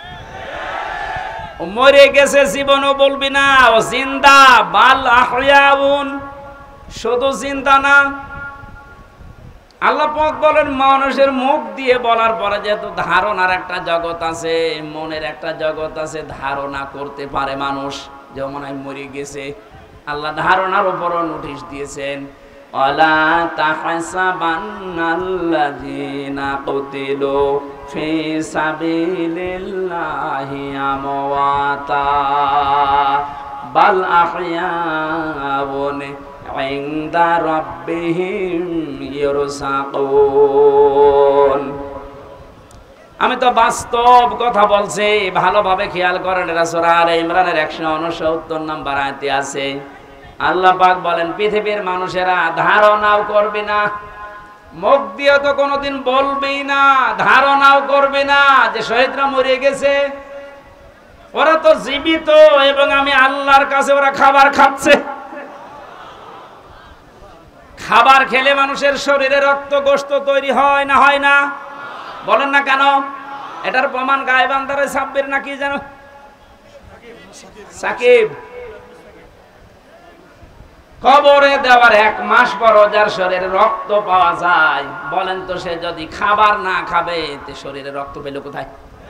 ও মরে গেছে, জীবনও বলবি না, ও জিন্দা, বাল আহয়াউন, শুধু জিন্দা না। আল্লাহ পাক বলেন মানুষের মুখ দিয়ে বলার পরে যেহেতু ধারণার একটা জগৎ আছে, মনের একটা জগৎ আছে, ধারণা করতে পারে মানুষ যে মনে হয় মরে গেছে। আল্লাহ ধারণার উপরও নোটিশ দিয়েছেন, ওয়ালা তাহসাবান্নাল্লাযীনা কুতিলু ফি সাবিলিল্লাহি আমওয়াতা বাল আহয়াউন ইনদা রাব্বিহিম ইরসাকুন। আমি তো বাস্তব কথা বলছি, ভালোভাবে খেয়াল করেন। এটা সূরা আলে ইমরানের একশো উনসত্তর নম্বর আয়াতে আছে। আল্লাহ পাক বলেন পৃথিবীর মানুষেরা ধারণাও করবে না, মুখ দিয়ে তো কোনোদিন বলবেই না, ধারণাও করবে না যে শহীদরা মরে গেছে। ওরা তো জীবিত এবং আমি আল্লাহর কাছে ওরা খাবার খাচ্ছে। খাবার খেলে মানুষের শরীরে রক্ত গোশত তৈরি হয় না হয় না? বলেন না কেন? এটার প্রমাণ গায়বান্দারে সাব্বির নাকি যেন সাকিব, কবরে দেওয়ার এক মাস পর যার শরীরে রক্ত পাওয়া যায়, বলেন তো সে যদি খাবার না খাবে তে শরীরে রক্ত পেল কোথায়?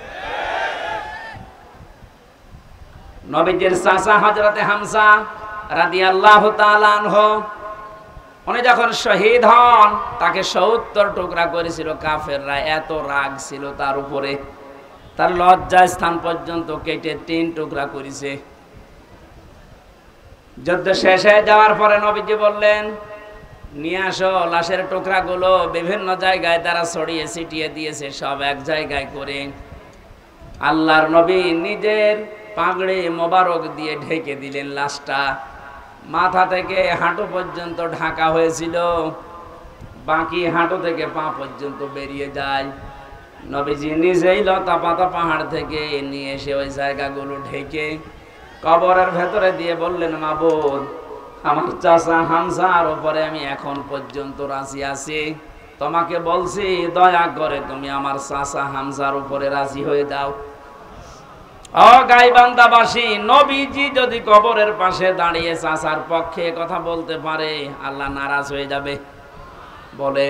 নবীজির চাচা হযরতে হামজা রাদিয়াল্লাহু তাআলা আনহু, উনি যখন শহীদ হন তাকে সত্তর টুকরা করেছিল কাফেররা। এত রাগ ছিল তার উপরে, তার লজ্জা স্থান পর্যন্ত কেটে তিন টুকরা করেছে। যুদ্ধ শেষ হয়ে যাওয়ার পরে নবীজি বললেন, নিয়ে আসো। লাশের টুকরাগুলো বিভিন্ন জায়গায় তারা ছড়িয়ে ছিটিয়ে দিয়েছে, সব এক জায়গায় করে আল্লাহর নবী নিজের পাগড়ি মোবারক দিয়ে ঢেকে দিলেন লাশটা। মাথা থেকে হাঁটু পর্যন্ত ঢাকা হয়েছিল, বাকি হাঁটু থেকে পা পর্যন্ত বেরিয়ে যায়। নবীজি নিজেই লতা পাতা পাহাড় থেকে নিয়ে এসে ওই জায়গাগুলো ঢেকে কবরের ভেতরে দিয়ে বললেন, মাবুদ, আমার চাচা হামজার উপরে আমি এখন পর্যন্ত রাজি আছি, তোমাকে বলছি দয়া করে তুমি আমার চাচা হামজার উপরে রাজি হয়ে যাও। ও গাইবান্ধাবাসী, নবীজি যদি কবরের পাশে দাঁড়িয়ে চাচার পক্ষে কথা বলতে পারে, আল্লাহ নারাজ হয়ে যাবে? বলেন।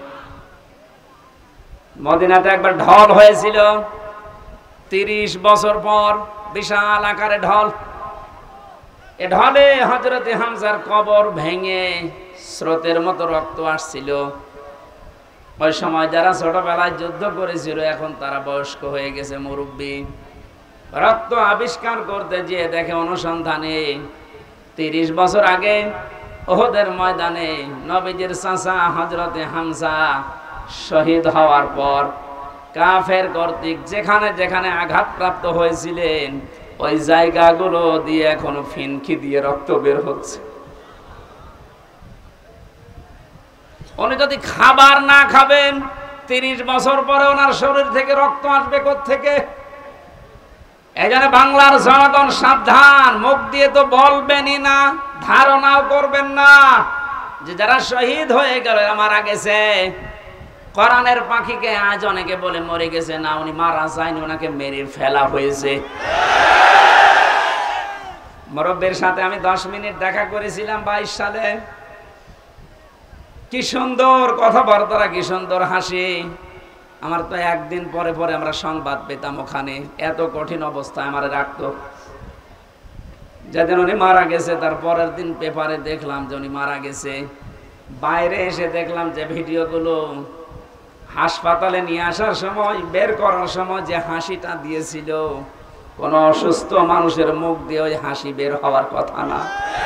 মদিনাতে একবার ঢল হয়েছিল তিরিশ বছর পর, বিশাল আকারে ঢল। এ ঢলে হযরতে হামজার কবর ভেঙে স্রোতের মতো রক্ত আসছিল। ওই সময় যারা ছোটবেলায় যুদ্ধ করেছিল এখন তারা বয়স্ক হয়ে গেছে, মুরব্বী। রক্ত আবিষ্কার করতে গিয়ে দেখে অনুসন্ধানে তিরিশ বছর আগে ওহদের ময়দানে নবীজির চাচা হযরতে হামজা শহীদ হওয়ার পর কাফের কর্তৃক যেখানে যেখানে আঘাতপ্রাপ্ত হয়েছিলেন ওই জায়গাগুলো দিয়ে এখনো ফিনকি দিয়ে রক্ত বের হচ্ছে। উনি যদি খাবার না খাবেন, তিরিশ বছর পরে ওনার শরীর থেকে রক্ত আসবে কোত্থেকে? এই জন্য বাংলার জনগণ সাবধান, মুখ দিয়ে তো বলবেনই না, ধারণাও করবেন না যে যারা শহীদ হয়ে গেল মারা গেছে। কোরআনের পাখিকে আজ অনেকে বলে মরে গেছে, না উনি মারা যায়নি, ওনাকে মেরে ফেলা হয়েছে। মুরব্বির সাথে আমি দশ মিনিট দেখা করেছিলাম বাইশ সালে। কি সুন্দর কথাবার্তা, কি সুন্দর হাসি। আমার তো একদিন পরে পরে আমরা সংবাদ পেতাম ওখানে, এত কঠিন অবস্থায় আমার রাখতো। যেদিন উনি মারা গেছে তার পরের দিন পেপারে দেখলাম যে উনি মারা গেছে। বাইরে এসে দেখলাম যে ভিডিওগুলো হাসপাতালে নিয়ে আসার সময়, বের করার সময় যে হাসিটা দিয়েছিল, কোন অসুস্থ মানুষের মুখ দিয়ে ওই হাসি বের হওয়ার কথা না।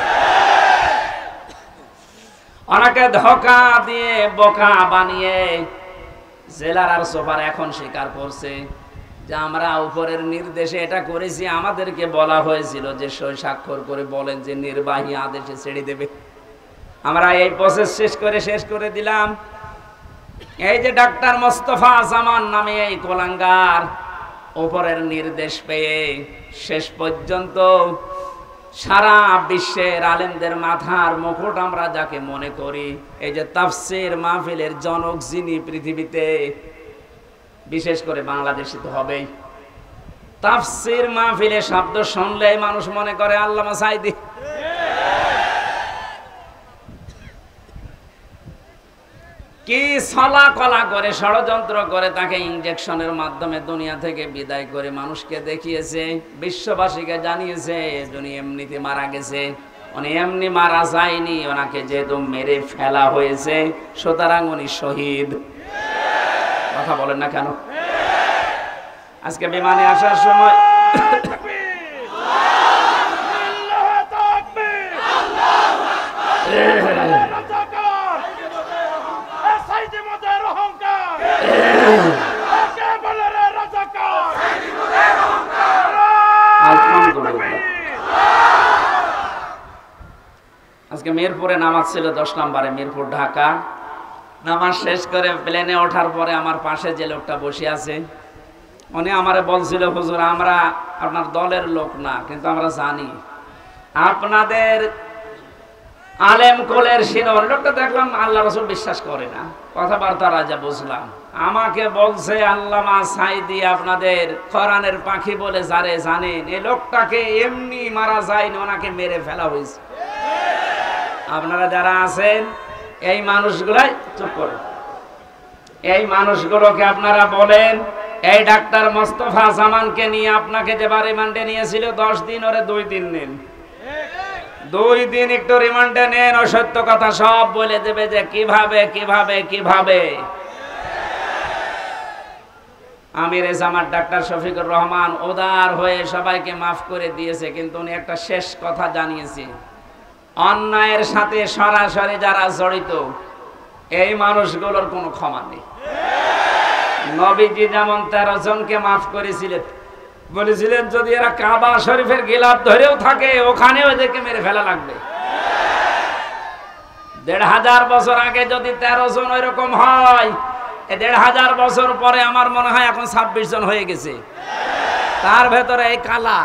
অনেকে ধোঁকা দিয়ে বোকা বানিয়ে জেলার আর সোফার এখন স্বীকার করছে যে আমরা উপরের নির্দেশে এটা করেছি, আমাদেরকে বলা হয়েছিল যে সই স্বাক্ষর করে বলেন যে নির্বাহী আদেশে ছেড়ে দেবে। আমরা এই প্রসেস শেষ করে শেষ করে দিলাম। এই যে ডাক্তার মোস্তফা জামান নামে এই কোলাঙ্গার উপরের নির্দেশ পেয়ে শেষ পর্যন্ত সারা বিশ্বের আলেমদের মাথার মুকুট আমরা যাকে মনে করি, এই যে তাফসীর মাহফিলের জনক যিনি পৃথিবীতে, বিশেষ করে বাংলাদেশে তো হবেই। তাফসীর মাহফিলের শব্দ শুনলেই মানুষ মনে করে আল্লামা সাঈদী। কি ছলা কলা করে ষড়যন্ত্র করে তাকে ইনজেকশনের মাধ্যমে দুনিয়া থেকে বিদায় করে মানুষকে দেখিয়েছে, বিশ্ববাসীকে জানিয়েছে উনি এমনিতে মারা গেছে। উনি এমনি মারা যায়নি, ওনাকে যেহেতু মেরে ফেলা হয়েছে সুতরাং উনি শহীদ। কথা বলেন না কেন? আজকে বিমানে আসার সময় আজকে মিরপুরে নামাজ ছিল দশ নম্বরে, মিরপুর ঢাকা। নামাজ শেষ করে প্লেনে ওঠার পরে আমার পাশে যে লোকটা বসে আছে উনি আমারে বলছিল, হুজুর আমরা আপনার দলের লোক না, কিন্তু আমরা জানি আপনাদের আলেম কোলের শিরোর। লোকটা দেখলাম আল্লাহ রাসূল বিশ্বাস করে না, কথাবার্তা রাজা বুঝলাম। আমাকে বলছে আল্লামা সাঈদী আপনাদের কোরআনের পাখি বলে যারে জানেন, এই লোকটাকে এমনি মারা যায়নি, ওনাকে মেরে ফেলা হয়েছে। আপনারা যারা আছেন এই মানুষগুলাই চুপ করেন, এই মানুষগুলোকে আপনারা বলেন এই ডাক্তার মোস্তফা জামানকে নিয়ে আপনাকে যে বার রিমান্ডে নিয়েছিল দশ দিন, ওরে দুই দিন নেন, দুই দিন একটু রিমান্ডে নেন, ও সত্য কথা সব বলে দেবে যে কিভাবে কিভাবে কিভাবে। আমির জামাত ডাক্তার শফিকুর রহমান উদার হয়ে সবাইকে মাফ করে দিয়েছে, কিন্তু উনি একটা শেষ কথা জানিয়েছে, অন্যায়ের সাথে সরাসরি যারা জড়িত এই মানুষগুলোর কোনো ক্ষমা নেই। নবীজি যেমন তেরো জনকে মাফ করেছিলেন, বলেছিলেন যদি এরা কাবা শরীফের গিলাফ ধরেও থাকে ওখানেও এদেরকে মেরে ফেলা লাগবে। দেড় হাজার বছর আগে যদি তেরো জন ওইরকম হয়, দেড় হাজার বছর পরে আমার মনে হয় এখন ছাব্বিশ জন হয়ে গেছে। তার ভেতরে এই কালা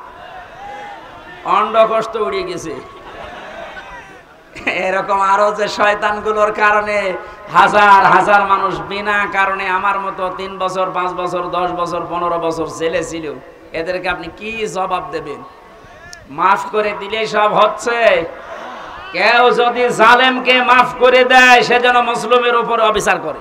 অন্ডকোষ্ঠ উড়িয়ে গেছে। এরকম আরো যে শয়তানগুলোর কারণে হাজার হাজার মানুষ বিনা কারণে আমার মতো তিন বছর পাঁচ বছর দশ বছর পনেরো বছর জেলে ছিল, এদেরকে আপনি কি জবাব দেবেন? মাফ করে দিলে সব হচ্ছে? কেউ যদি জালেমকে মাফ করে দেয় সে যেন মুসলিমের উপর অবিচার করে।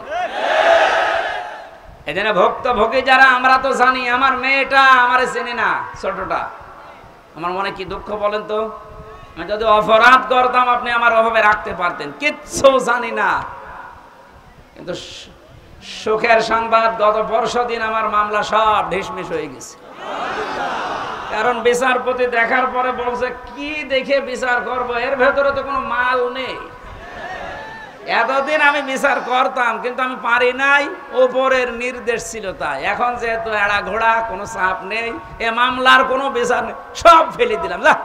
এজন্য ভুক্তভোগী যারা, আমরা তো জানি আমার মেয়েটা আমারে চেনে না, ছোটটা, আমার মনে কি দুঃখ বলেন তো? আমি যদি অপরাধ করতাম আপনি আমার অভাবে রাখতে পারতেন, কিচ্ছু জানি না। কিন্তু সুখের সংবাদ, গত পরশু দিন আমার মামলা সব ঢিসমিস হয়ে গেছে। কারণ বিচারপতি দেখার পরে বলছে কি দেখে বিচার করব, এর ভেতরে তো কোনো মাল নেই। এতদিন আমি বিচার করতাম কিন্তু আমি পারি নাই, উপরের নির্দেশ ছিল তাই। এখন যেহেতু এড়া ঘোড়া, কোনো চাপ নেই, এ মামলার কোনো বিচার নেই, সব ফেলে দিলাম। যা,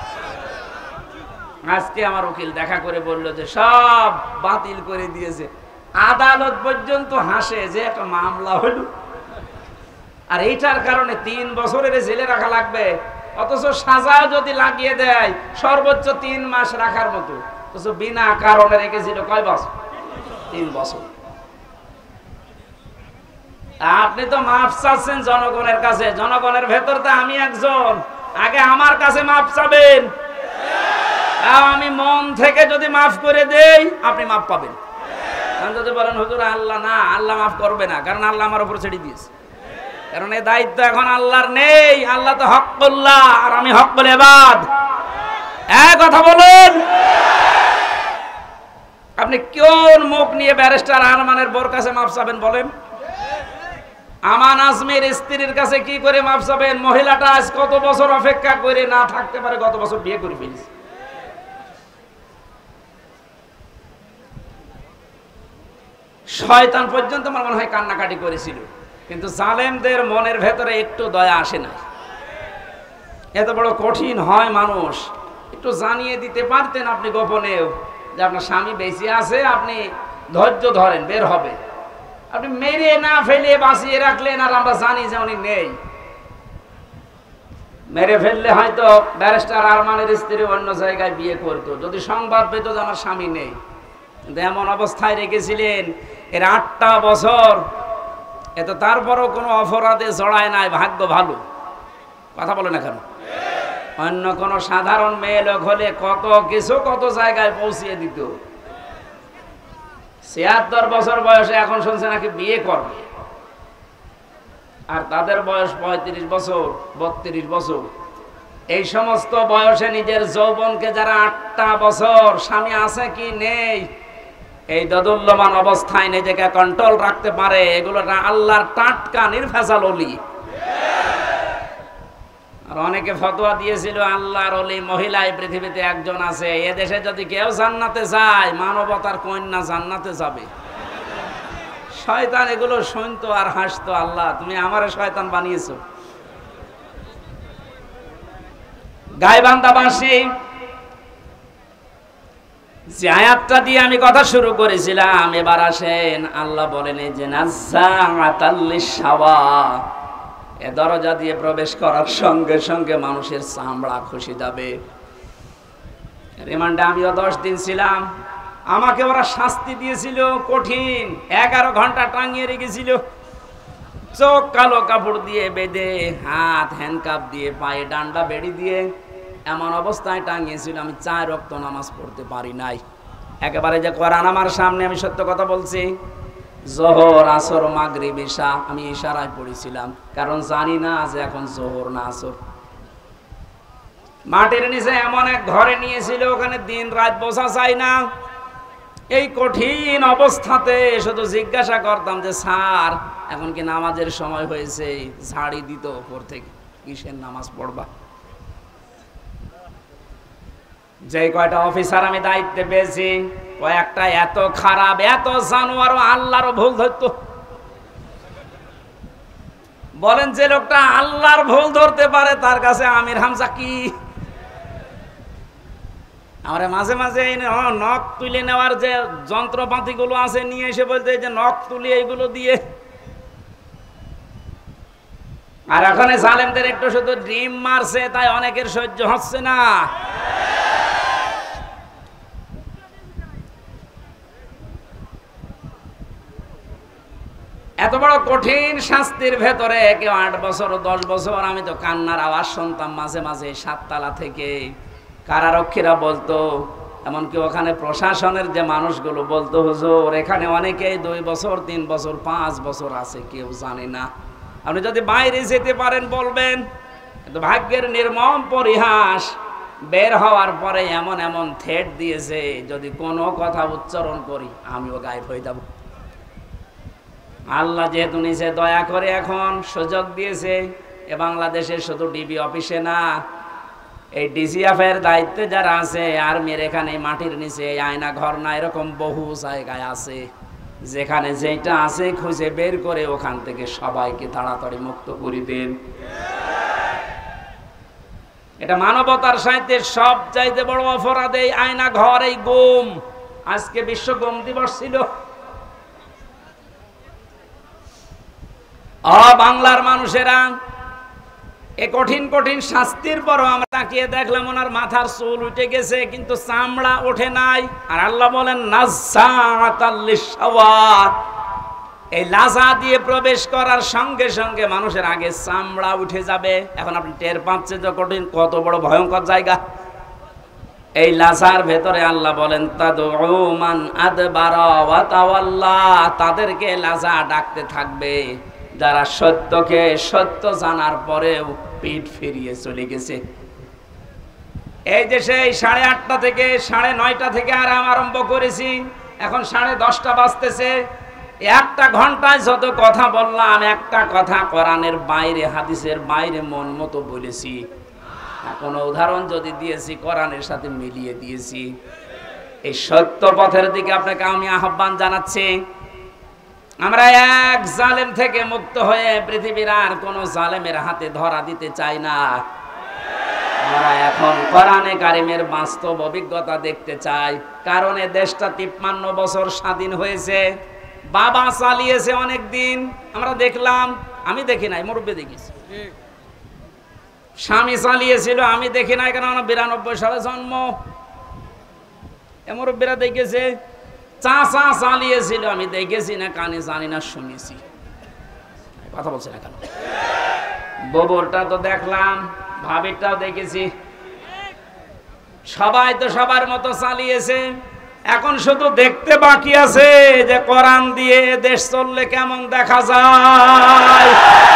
আজকে আমার উকিল দেখা করে বলল যে সব বাতিল করে দিয়েছে। আদালত পর্যন্ত হাসে যে একটা মামলা হলো, আর এইটার কারণে তিন বছরের জেলে রাখা লাগবে, অথচ সাজা যদি লাগিয়ে দেয় সর্বোচ্চ তিন মাস রাখার মতো, অথচ বিনা কারণে রেখেছিল কয় বছর? তিন বছর। আপনি তো মাফ চাচ্ছেন জনগণের কাছে, জনগণের ভেতর তো আমি একজন, আগে আমার কাছে মাফ চাবেন। আমি মন থেকে যদি মাফ করে দেই আপনি মাফ পাবেন। যদি বলেন হুজুর আল্লাহ না, আল্লাহ মাফ করবে না, কারণ আল্লাহ আমার উপর ছেড়ে দিয়েছে, কারণ এই দায়িত্ব এখন আল্লাহর নেই। আল্লাহ তো হক্কুল্লাহ আর আমি হক্কুল ইবাদ। এক কথা বলুন, আপনি কোন মুখ নিয়ে ব্যারিস্টার আরমানের বোর কাছে মাফ চাবেন বলেন? আমান আজমির স্ত্রীর কাছে কি করে মাফ চাবেন? মহিলাটা আজ কত বছর অপেক্ষা করে না থাকতে পারে, গত বছর বিয়ে করে ফেলেছে। শয়তান পর্যন্ত আমার মনে হয় কান্নাকাটি করেছিল, কিন্তু জালেমদের মনের ভেতরে একটু দয়া আসে না। এত বড় কঠিন হয় মানুষ, একটু জানিয়ে দিতে পারতেন আপনি গোপনেও যে আপনার স্বামী বেঁচে আছে, আপনি ধৈর্য ধরেন, বের হবে। আপনি মেরে না ফেলে বাঁচিয়ে রাখলেন, আর আমরা জানি যে উনি নেই। মেরে ফেললে হয়তো ব্যারিস্টার আরমানের স্ত্রী অন্য জায়গায় বিয়ে করতো, যদি সংবাদ পেত যে আমার স্বামী নেই। কিন্তু এমন অবস্থায় রেখেছিলেন এর আটটা বছর, এত তারপরও কোনো অপরাধে জড়ায় নাই, ভাগ্য ভালো। কথা বলে না কেন? অন্য কোন সাধারণ মেয়ে লোক হলে কত কিছু কত জায়গায় পৌঁছিয়ে দিত। ছিয়াত্তর বছর বয়সে এখন শুনছে নাকি বিয়ে করবে, আর তাদের বয়স পঁয়ত্রিশ বছর বত্রিশ বছর। এই সমস্ত বয়সে নিজের যৌবনকে যারা আটটা বছর স্বামী আছে কি নেই এই দদুল্যমান অবস্থায় নিজেকে কন্ট্রোল রাখতে পারে, এগুলো আল্লাহর টাটকা নির্ভেজাল ওলি। আর অনেকে ফতোয়া দিয়েছিল আল্লাহর ওলি মহিলা এই পৃথিবীতে একজন আছে, এ দেশে যদি কেউ জান্নাতে যায় মানবতার কন্যা জান্নাতে যাবে। শয়তান এগুলো শুনতো আর হাসতো, আল্লাহ তুমি আমারে শয়তান বানিয়েছো। গাইবান্ধাবাসী যে আয়াতটা দিয়ে আমি কথা শুরু করেছিলাম, এবার আসেন আল্লাহ বলেন এই যে নাযাআতাল লিশাওয়া, এ দরজা দিয়ে প্রবেশ করার সঙ্গে সঙ্গে মানুষের চামড়া খসে যাবে। রিমান্ডে আমিও দশ দিন ছিলাম, আমাকে ওরা শাস্তি দিয়েছিল কঠিন, এগারো ঘন্টা টাঙিয়ে রেখেছিল, চোখ কালো কাপড় দিয়ে বেঁধে, হাত হ্যান্ডকাপ দিয়ে, পায়ে ডান্ডা বেড়ি দিয়ে এমন অবস্থায় টাঙিয়েছিল আমি চার ওয়াক্ত নামাজ পড়তে পারি নাই। একেবারে যে কোরআন আমার সামনে, আমি সত্য কথা বলছি, জোহর আসর মাগরিব ইশা আমি ইশারায় পড়েছিলাম, কারণ জানি না যে এখন জোহর না আসর। মাটির নিচে এমন এক ঘরে নিয়েছিল, ওখানে দিন রাত বোঝা যায় না। এই কঠিন অবস্থাতে শুধু জিজ্ঞাসা করতাম যে স্যার এখন কি নামাজের সময় হয়েছে? ঝাড়ি দিত উপর থেকে, কিসের নামাজ পড়বা? যে কয়টা অফিসার আমি দায়িত্বে পেয়েছি, কয়েকটা এত খারাপ, এত জানোয়ার, আল্লাহরও ভুল ধরতো। বলেন, যে লোকটা আল্লাহর ভুল ধরতে পারে তার কাছে আমির হামজা কি? আমরা মাঝে মাঝে এই নখ তুলে নেওয়ার যে যন্ত্রপাতি গুলো আছে নিয়ে এসে বলতে, যে নখ তুলি এইগুলো দিয়ে। আর এখন জালেমদের একটু শুধু ডিম মারছে, তাই অনেকের সহ্য হচ্ছে না। এত বড় কঠিন শাস্তির ভেতরে কেউ আট বছর দশ বছর, আমি তো কান্নার আওয়াজ শুনতাম মাঝে মাঝে সাততলা থেকে। কারারক্ষীরা বলতো, এমনকি ওখানে প্রশাসনের যে মানুষগুলো বলতো, হুজুর এখানে অনেকেই দুই বছর তিন বছর পাঁচ বছর আছে, কেউ জানে না। আপনি যদি বাইরে যেতে পারেন বলবেন। কিন্তু ভাগ্যের নির্মম পরিহাস, বের হওয়ার পরে এমন এমন থ্রেট দিয়েছে, যদি কোনো কথা উচ্চারণ করি আমিও গায়েব হয়ে যাব। আল্লাহ যেহেতু নিচে দয়া করে এখন সুযোগ দিয়েছে, এ বাংলাদেশের শুধু ডিবি অফিসে না, এই ডিজিএফ এর দায়িত্বে যারা আছে, আর্মির এখানে মাটির নিচে আয়না ঘর না, এরকম বহু জায়গায় আছে, যেখানে যেটা আছে খুঁজে বের করে ওখান থেকে সবাইকে তাড়াতাড়ি মুক্ত করে দেন। এটা মানবতার সাহিত্যের সব চাইতে বড় অপরাধ, এই আয়না ঘর, এই গুম। আজকে বিশ্ব গুম দিবস ছিল। অ বাংলার মানুষেরা এ কঠিন কঠিন শাস্তির পরও আমরা তাকিয়ে দেখলাম ওনার মাথার চুল উঠে গেছে, কিন্তু চামড়া ওঠে নাই। আর আল্লাহ বলেন, নাজ্জাতাল লিশাওয়া, এই লাজা দিয়ে প্রবেশ করার সঙ্গে সঙ্গে মানুষের আগে চামড়া উঠে যাবে। এখন আপনি টের পাচ্ছেন যে কঠিন কত বড় ভয়ঙ্কর জায়গা। এই লাজার ভেতরে আল্লাহ বলেন, তাদউ মান আদবারা ওয়া তাওয়াল্লা, তাদেরকে লাজা ডাকতে থাকবে যারা সত্যকে সত্য জানার পরেও পিঠ ফিরিয়ে চলে গেছে। এই যে সেই সাড়ে আটটা থেকে সাড়ে নয়টা থেকে আরাম আরম্ভ করেছি, এখন সাড়ে দশটা বাজতেছে। একটা ঘন্টায় যত কথা বললাম, একটা কথা কোরআনের বাইরে, হাদিসের বাইরে মন মতো বলেছি। কোনো উদাহরণ যদি দিয়েছি কোরআনের সাথে মিলিয়ে দিয়েছি। এই সত্য পথের দিকে আপনাকে আমি আহ্বান জানাচ্ছি। আমরা এক জালেম থেকে মুক্ত হয়ে পৃথিবীর আর কোন জালেমের হাতে ধরা দিতে চাই না। আমরা এখন কোরআনে কারিমের বাস্তব অভিজ্ঞতা দেখতে চাই। কারণ এই দেশটা তিপ্পান্ন বছর স্বাধীন হয়েছে, বাবা চালিয়েছে অনেক দিন, আমরা দেখলাম। আমি দেখি নাই, মুরব্বী দেখিস। স্বামী চালিয়েছিল, আমি দেখি নাই, কারণ বিরানব্বই সালে জন্ম। এ মুরব্বীরা দেখেছে। চাচা চালিয়েছিল, আমি দেখেছি না, কানে জানি না, শুনেছি। কথা বলছে না কেন? ববরটা তো দেখলাম, ভাবিরটাও দেখেছি। সবাই তো সবার মতো চালিয়েছে। এখন শুধু দেখতে বাকি আছে যে কোরআন দিয়ে দেশ চললে কেমন দেখা যায়।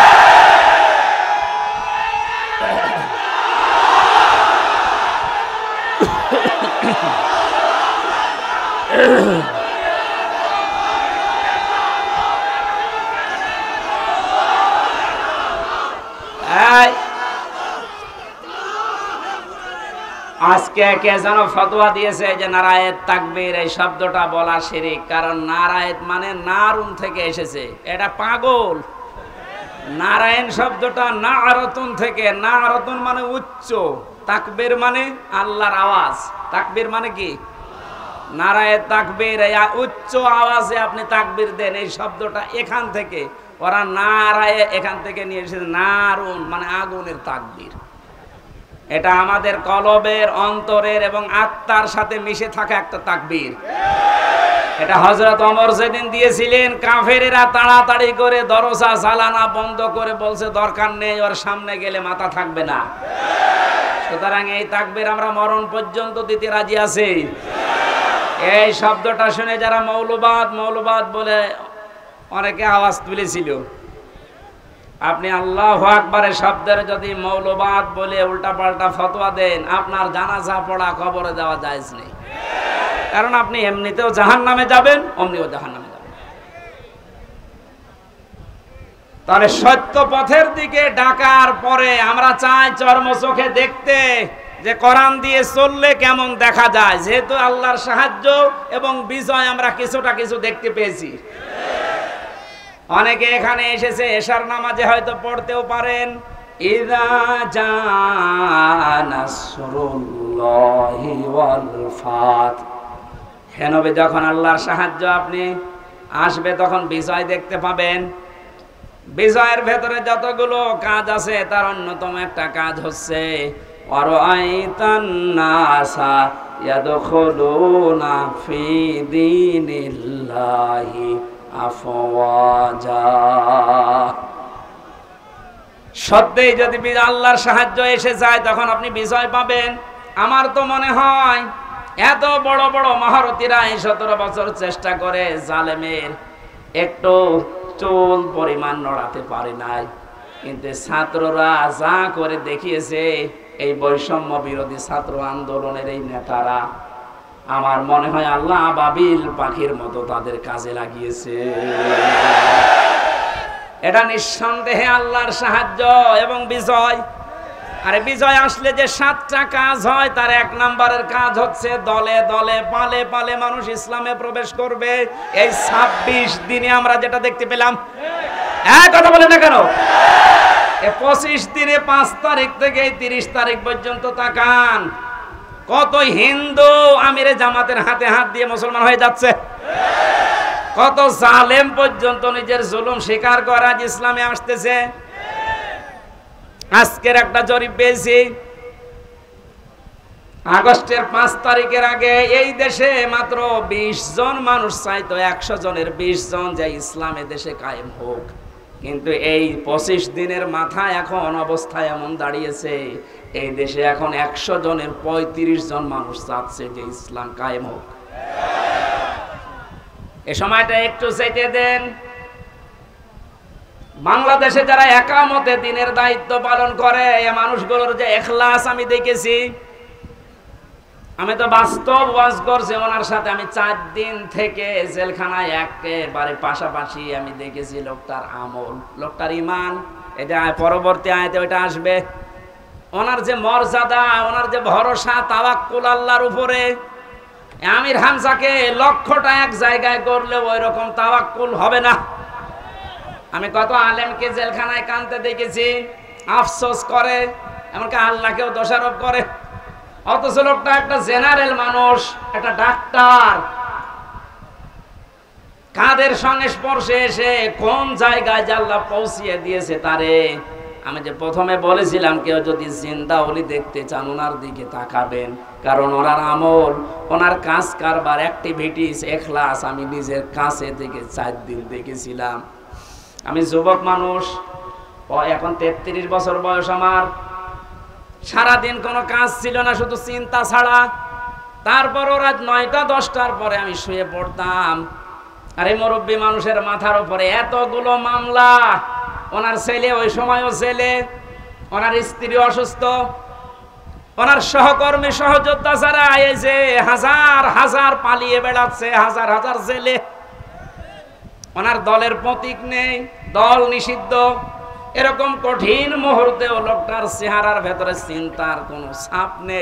আজকে কে যেন ফতোয়া দিয়েছে যে নারায়েত তাকবীর এই শব্দটা বলা শিরক। কারণ নারায়েত মানে নারুন থেকে এসেছে, এটা পাগল। নারায়ণ শব্দটা নারতুন থেকে, নারতুন মানে উচ্চ, তাকবীর মানে আল্লাহর আওয়াজ। তাকবীর মানে কি? নারায়েত তাকবীর, এই উচ্চ আওয়াজে আপনি তাকবীর দেন, এই শব্দটা এখান থেকে। ওরা নারায়ে এখান থেকে নিয়ে এসেছে নারুন মানে আগুনের তাকবীর। এটা আমাদের কলবের, অন্তরের এবং আত্মার সাথে মিশে থাকা একটা তাকবীর। এটা হযরত ওমর যেদিন দিয়েছিলেন, কাফেরেরা তাড়াতাড়ি করে দরজা জ্বালানা বন্ধ করে বলছে দরকার নেই, ওর সামনে গেলে মাথা থাকবে না। সুতরাং এই তাকবীর আমরা মরণ পর্যন্ত দিতে রাজি আছি। এই শব্দটা শুনে যারা মৌলবাদ মৌলবাদ বলে অনেকে আওয়াজ তুলেছিল, আপনি আল্লাহু আকবারের শব্দের যদি মৌলবাদ বলে উল্টা পাল্টা ফতোয়া দেন, আপনার জানাজা পড়া কবরে দেওয়া জায়েজ নেই। কারণ আপনি এমনিতেও জাহান্নামে যাবেন, অমনিও জাহান্নামে যাবেন। তাহলে সত্য পথের দিকে ডাকার পরে আমরা চাই চর্ম চোখে দেখতে যে কোরআন দিয়ে চললে কেমন দেখা যায়, যেহেতু আল্লাহর সাহায্য এবং বিজয় আমরা কিছুটা কিছু দেখতে পেয়েছি। অনেকে এখানে এসেছে এশার নামাজে হয়তো পড়তেও পারেন, ইযা জাআ নাসরুল্লাহি ওয়াল ফাত। হে নবী, যখন আল্লাহর সাহায্য আপনি আসবে তখন বিজয় দেখতে পাবেন। বিজয়ের ভেতরে যতগুলো কাজ আছে তার অন্যতম একটা কাজ হচ্ছে ওয়ারাআইতান নাসা ইয়াদখুলুনা ফি দীনিল্লাহি আফওয়াজা। সত্যিই যদি আল্লাহর সাহায্য এসে যায় তখন আপনি বিজয় পাবেন। আমার তো মনে হয় এত বড় বড় মহারথীরা এই সতেরো বছর চেষ্টা করে জালেমের একটু চুল পরিমাণ নড়াতে পারে নাই, কিন্তু ছাত্ররা যা করে দেখিয়েছে, এই বৈষম্য বিরোধী ছাত্র আন্দোলনের এই নেতারা, আমার মনে হয় আল্লাহ আবাবিল পাখির মতো তাদের কাজে লাগিয়েছে। এটা নিঃসন্দেহে আল্লাহর সাহায্য এবং বিজয়। আরে বিজয় আসলে যে সাতটা কাজ হয় তার এক নম্বরের কাজ হচ্ছে দলে দলে পালে পালে মানুষ ইসলামে প্রবেশ করবে। এই ছাব্বিশ দিনে আমরা যেটা দেখতে পেলাম, এক কথা বলে না কেন, এই পঁচিশ দিনে পাঁচ তারিখ থেকে তিরিশ তারিখ পর্যন্ত তাকান, কত হিন্দু আমিরে জামাতের হাতে হাত দিয়ে মুসলমান হয়ে যাচ্ছে, কত জালেম পর্যন্ত নিজের জুলুম স্বীকার করে আজ ইসলামে আসতেছে। আজকের একটা জরিপ পেয়েছি, আগস্টের পাঁচ তারিখের আগে এই দেশে মাত্র বিশ জন মানুষ চাইতো একশো জনের বিশ জন যে ইসলামে দেশে কায়েম হোক, কিন্তু এই পঁচিশ দিনের মাথায় এখন অবস্থা এমন দাঁড়িয়েছে, এই দেশে এখন একশো জনের পঁয়ত্রিশ জন মানুষ চাচ্ছে যে ইসলাম কায়েম হোক। এ সময়টা একটু চেটে দেন। বাংলাদেশে যারা একামতে দিনের দায়িত্ব পালন করে এই মানুষগুলোর যে ইখলাস আমি দেখেছি, আমি তো বাস্তব ওয়াজ করছি ওনার সাথে, আমি চার দিন থেকে জেলখানায় একেবারে পাশাপাশি আমি দেখেছি লোকটার আমল, লোকটার ইমান। এটা পরবর্তী আয়াতে ওইটা আসবে। ওনার যে মর্যাদা, ওনার যে ভরসা, তাওয়াক্কুল আল্লাহর উপরে। আমির হামজাকে লক্ষ্যটা এক জায়গায় করলে ওই রকম তাওয়াক্কুল হবে না। আমি কত আলেমকে জেলখানায় কাঁদতে দেখেছি, আফসোস করে, এমনকি আল্লাহকেও দোষারোপ করে, অথচ লোকটা একটা জেনারেল মানুষ, একটা ডাক্তার, কাদের সংস্পর্শে এসে কোন জায়গায় যে আল্লাহ পৌঁছিয়ে দিয়েছে তারে। আমি যে প্রথমে বলেছিলাম কেউ যদি জিন্দা ওলি দেখতে চান ওনার দিকে তাকাবেন, কারণ ওনার আমল, ওনার কাজ কারবার, অ্যাক্টিভিটিস, ইখলাস আমি নিজের কাছে থেকে চার দিন দেখেছিলাম। আমি যুবক মানুষ, এখন তেত্রিশ বছর বয়স আমার, সারাদিন কোনো কাজ ছিল না, শুধু চিন্তা ছাড়া। তারপরও রাত নয়টা দশটার পরে আমি শুয়ে পড়তাম, আর এই মুরব্বী মানুষের মাথার উপরে এতগুলো মামলা। ওনার ছেলে ওই সময়ও ছেলে, ওনার স্ত্রী অসুস্থ, ওনার সহকর্মী সহযোদ্ধা যারা এই যে হাজার হাজার পালিয়ে বেড়াচ্ছে, হাজার হাজার ছেলে। ওনার দলের প্রতীক নেই, দল নিষিদ্ধ। এরকম কঠিন মুহূর্তেও লোকটার চেহারার ভেতরে চিন্তার কোনো ছাপ নেই।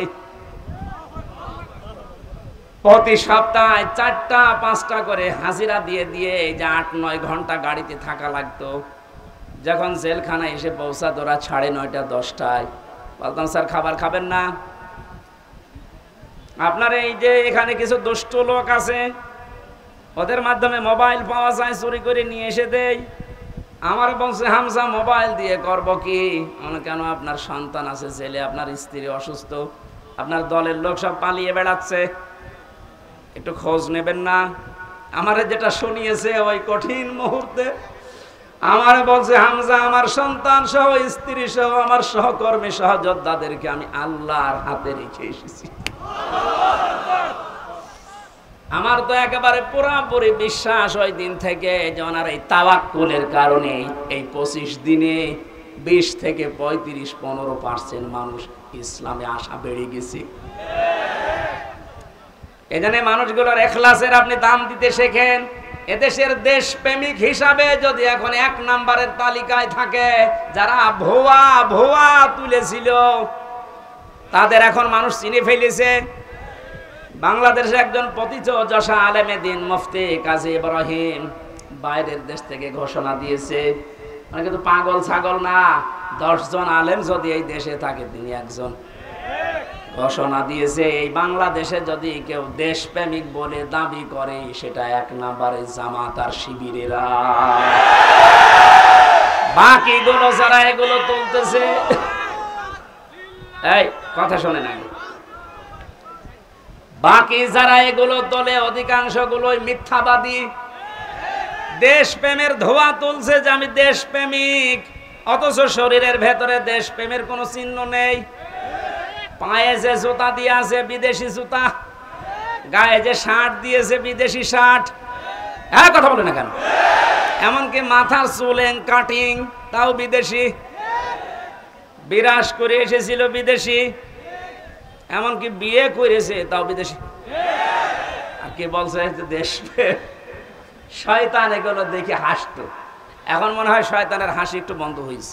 প্রতি সপ্তাহে চারটা পাঁচটা করে হাজিরা দিয়ে দিয়ে যে আট নয় ঘন্টা গাড়িতে থাকা লাগতো। যখন জেলখানায় এসে পৌঁছা তোরা সাড়ে নয়টা দশটায়, বলতাম স্যার খাবার খাবেন না? আপনার এই যে এখানে কিছু দুষ্ট লোক আছে, ওদের মাধ্যমে মোবাইল পাওয়া যায়, চুরি করে নিয়ে এসে দেয়। আমার বলছে হামজা মোবাইল দিয়ে করব কি? মানে কেন, আপনার সন্তান আছে, ছেলে, আপনার স্ত্রী অসুস্থ, আপনার দলের লোক সব পালিয়ে বেড়াচ্ছে, একটু খোঁজ নেবেন না? আমারে যেটা শুনিয়েছে ওই কঠিন মুহূর্তে, আমারে বলছে হামজা আমার সন্তান সহ, স্ত্রী সহ, আমার সহকর্মী সহযোদ্ধাদেরকে আমি আল্লাহর হাতে রেখে এসেছি। আমার তো একেবারে পুরাপুরি বিশ্বাস ওই দিন থেকে যে ওনার এই তাওয়াক্কুলের কারণে এই পঁচিশ দিনে বিশ থেকে পঁয়ত্রিশ পনেরো পার্সেন্ট মানুষ ইসলামে আসা বেড়ে গেছে। এখানে মানুষগুলোর ইখলাসের আপনি দাম দিতে শেখেন। এদেশের দেশপ্রেমিক হিসাবে যদি এখন এক নাম্বারের তালিকায় থাকে যারা ভুয়া ভুয়া তুলেছিল, তাদের এখন মানুষ চিনে ফেলেছে। বাংলাদেশে একজন পতিত যশা আলেমে দিন মুফতি কাজী ইব্রাহিম বাইরের দেশ থেকে ঘোষণা দিয়েছে, মানে কিন্তু পাগল ছাগল না, দশ জন আলেম যদি এই দেশে থাকে তিনি একজন। ঘোষণা দিয়েছে এই বাংলাদেশে যদি কেউ দেশপ্রেমিক বলে দাবি করে সেটা এক নম্বরে জামাত আর শিবিরেরা, বাকিগুলো যারা এগুলো তুলতেছে, এই কথা শোনে না, বাকি যারা এগুলো তোলে অধিকাংশ গুলোই মিথ্যাবাদী, দেশপ্রেমের ধোঁয়া তুলছে যে আমি দেশপ্রেমিক, অথচ শরীরের ভেতরে দেশপ্রেমের কোনো চিহ্ন নেই। পায়ে যে জুতা দিয়ে আছে বিদেশি জুতা, গায়ে যে শার্ট দিয়েছে বিদেশি শার্ট, হ্যাঁ কথা বলে না কেন, এমনকি মাথার চুলেন কাটিং তাও বিদেশি, বিরাজ করে এসেছিল বিদেশি, এমনকি বিয়ে করেছে তাও বিদেশি। আর কি বলছে দেশ শয়তান এগুলো দেখে হাসতো, এখন মনে হয় শয়তানের হাসি একটু বন্ধ হয়েছে।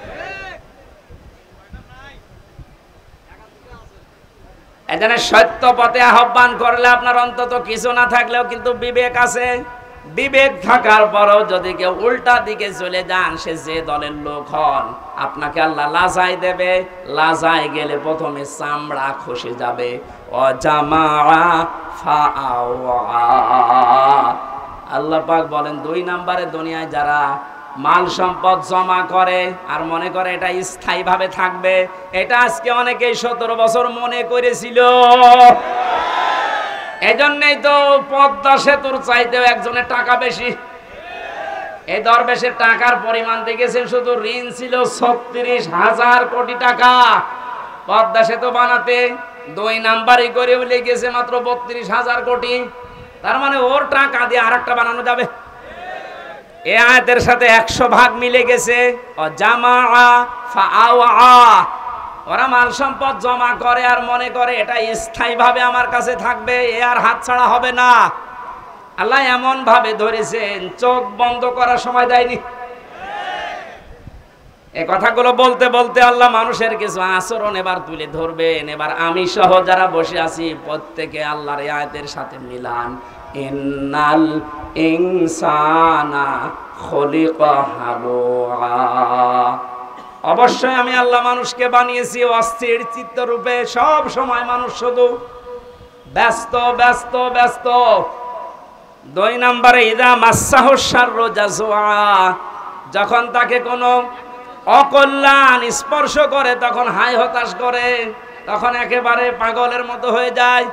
এখানে সত্য পথে আহ্বান করলে আপনার অন্তত কিছু না থাকলেও কিন্তু বিবেক আছে, বিবেক থাকার পরেও যদি কেউ উল্টা দিকে চলে যান সে যে দলের লোক হন আপনাকে আল্লাহ লাজাই দেবে, লাজাই গেলে প্রথমে চামড়া খসে যাবে। ও জামা আল্লাহ পাক বলেন দুই নম্বরে দুনিয়ায় যারা মাল সম্পদ জমা করে আর মনে করে এটা স্থায়ী ভাবে থাকবে, এটা আজকে অনেকেই সতেরো বছর মনে করেছিল। এজন্যই তো পদ্মা সেতুর চাইতেও একজনের টাকা বেশি। এই দরবেশের টাকার পরিমাণ দেখেছেন, শুধু ঋণ ছিল ছত্রিশ হাজার কোটি টাকা পদ্মা সেতু বানাতে, দুই নাম্বারই করে লেগেছে মাত্র বত্রিশ হাজার কোটি। তার মানে ওর টাকা দিয়ে আর একটা বানানো যাবে। এ আয়াতের সাথে একশো ভাগ মিলে গেছে। ওরা মাল সম্পদ জমা করে আর মনে করে এটা স্থায়ী ভাবে আমার কাছে থাকবে, এ আর হাত ছাড়া হবে না। আল্লাহ এমন ভাবে ধরেছেন চোখ বন্ধ করার সময় দেয়নি। এই কথাগুলো বলতে বলতে আল্লাহ মানুষের কিছু আচরণ এবার তুলে ধরবেন। এবার আমি সহ যারা বসে আছি প্রত্যেকে আল্লাহর আয়াতের সাথে মিলান, ইন্নাল ইনসানা খুলিকা হালুআ। অবশ্যই আমি আল্লাহ মানুষকে বানিয়েছি অস্থির চিত্ত রূপে, সব সময় মানুষ শুধু ব্যস্ত ব্যস্ত ব্যস্ত। দুই নম্বরে ইদা মাসাহু শাররু জাজুআ, যখন তাকে কোনো অকল্যাণ স্পর্শ করে তখন হাই হতাশ করে, তখন একেবারে পাগলের মতো হয়ে যায়।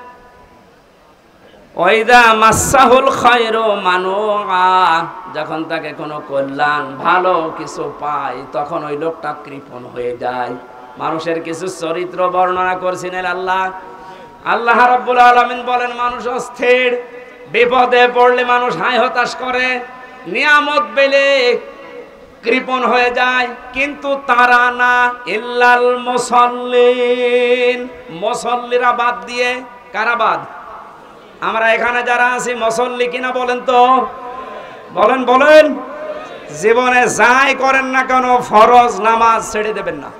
ওয়াইদা মাসাহুল খায়রু মানুআ, যখন তাকে কোনো কল্যাণ ভালো কিছু পায় তখন ওই লোকটা কৃপণ হয়ে যায়। মানুষের কিছু চরিত্র বর্ণনা করছিলেন আল্লাহ। আল্লাহ রাব্বুল আলামিন বলেন মানুষ অস্থির, বিপদে পড়লে মানুষ হাই হতাশ করে, নিয়ামত পেলে কৃপণ হয়ে যায়, কিন্তু তারা না। ইল্লাল মুসাল্লিন, মুসাল্লিরা বাদ দিয়ে কারা বাদ? আমরা এখানে যারা আছি মুসল্লি কিনা বলেন তো, বলেন বলেন। জীবনে যাই করেন না কেন ফরজ নামাজ ছেড়ে দেবেন না।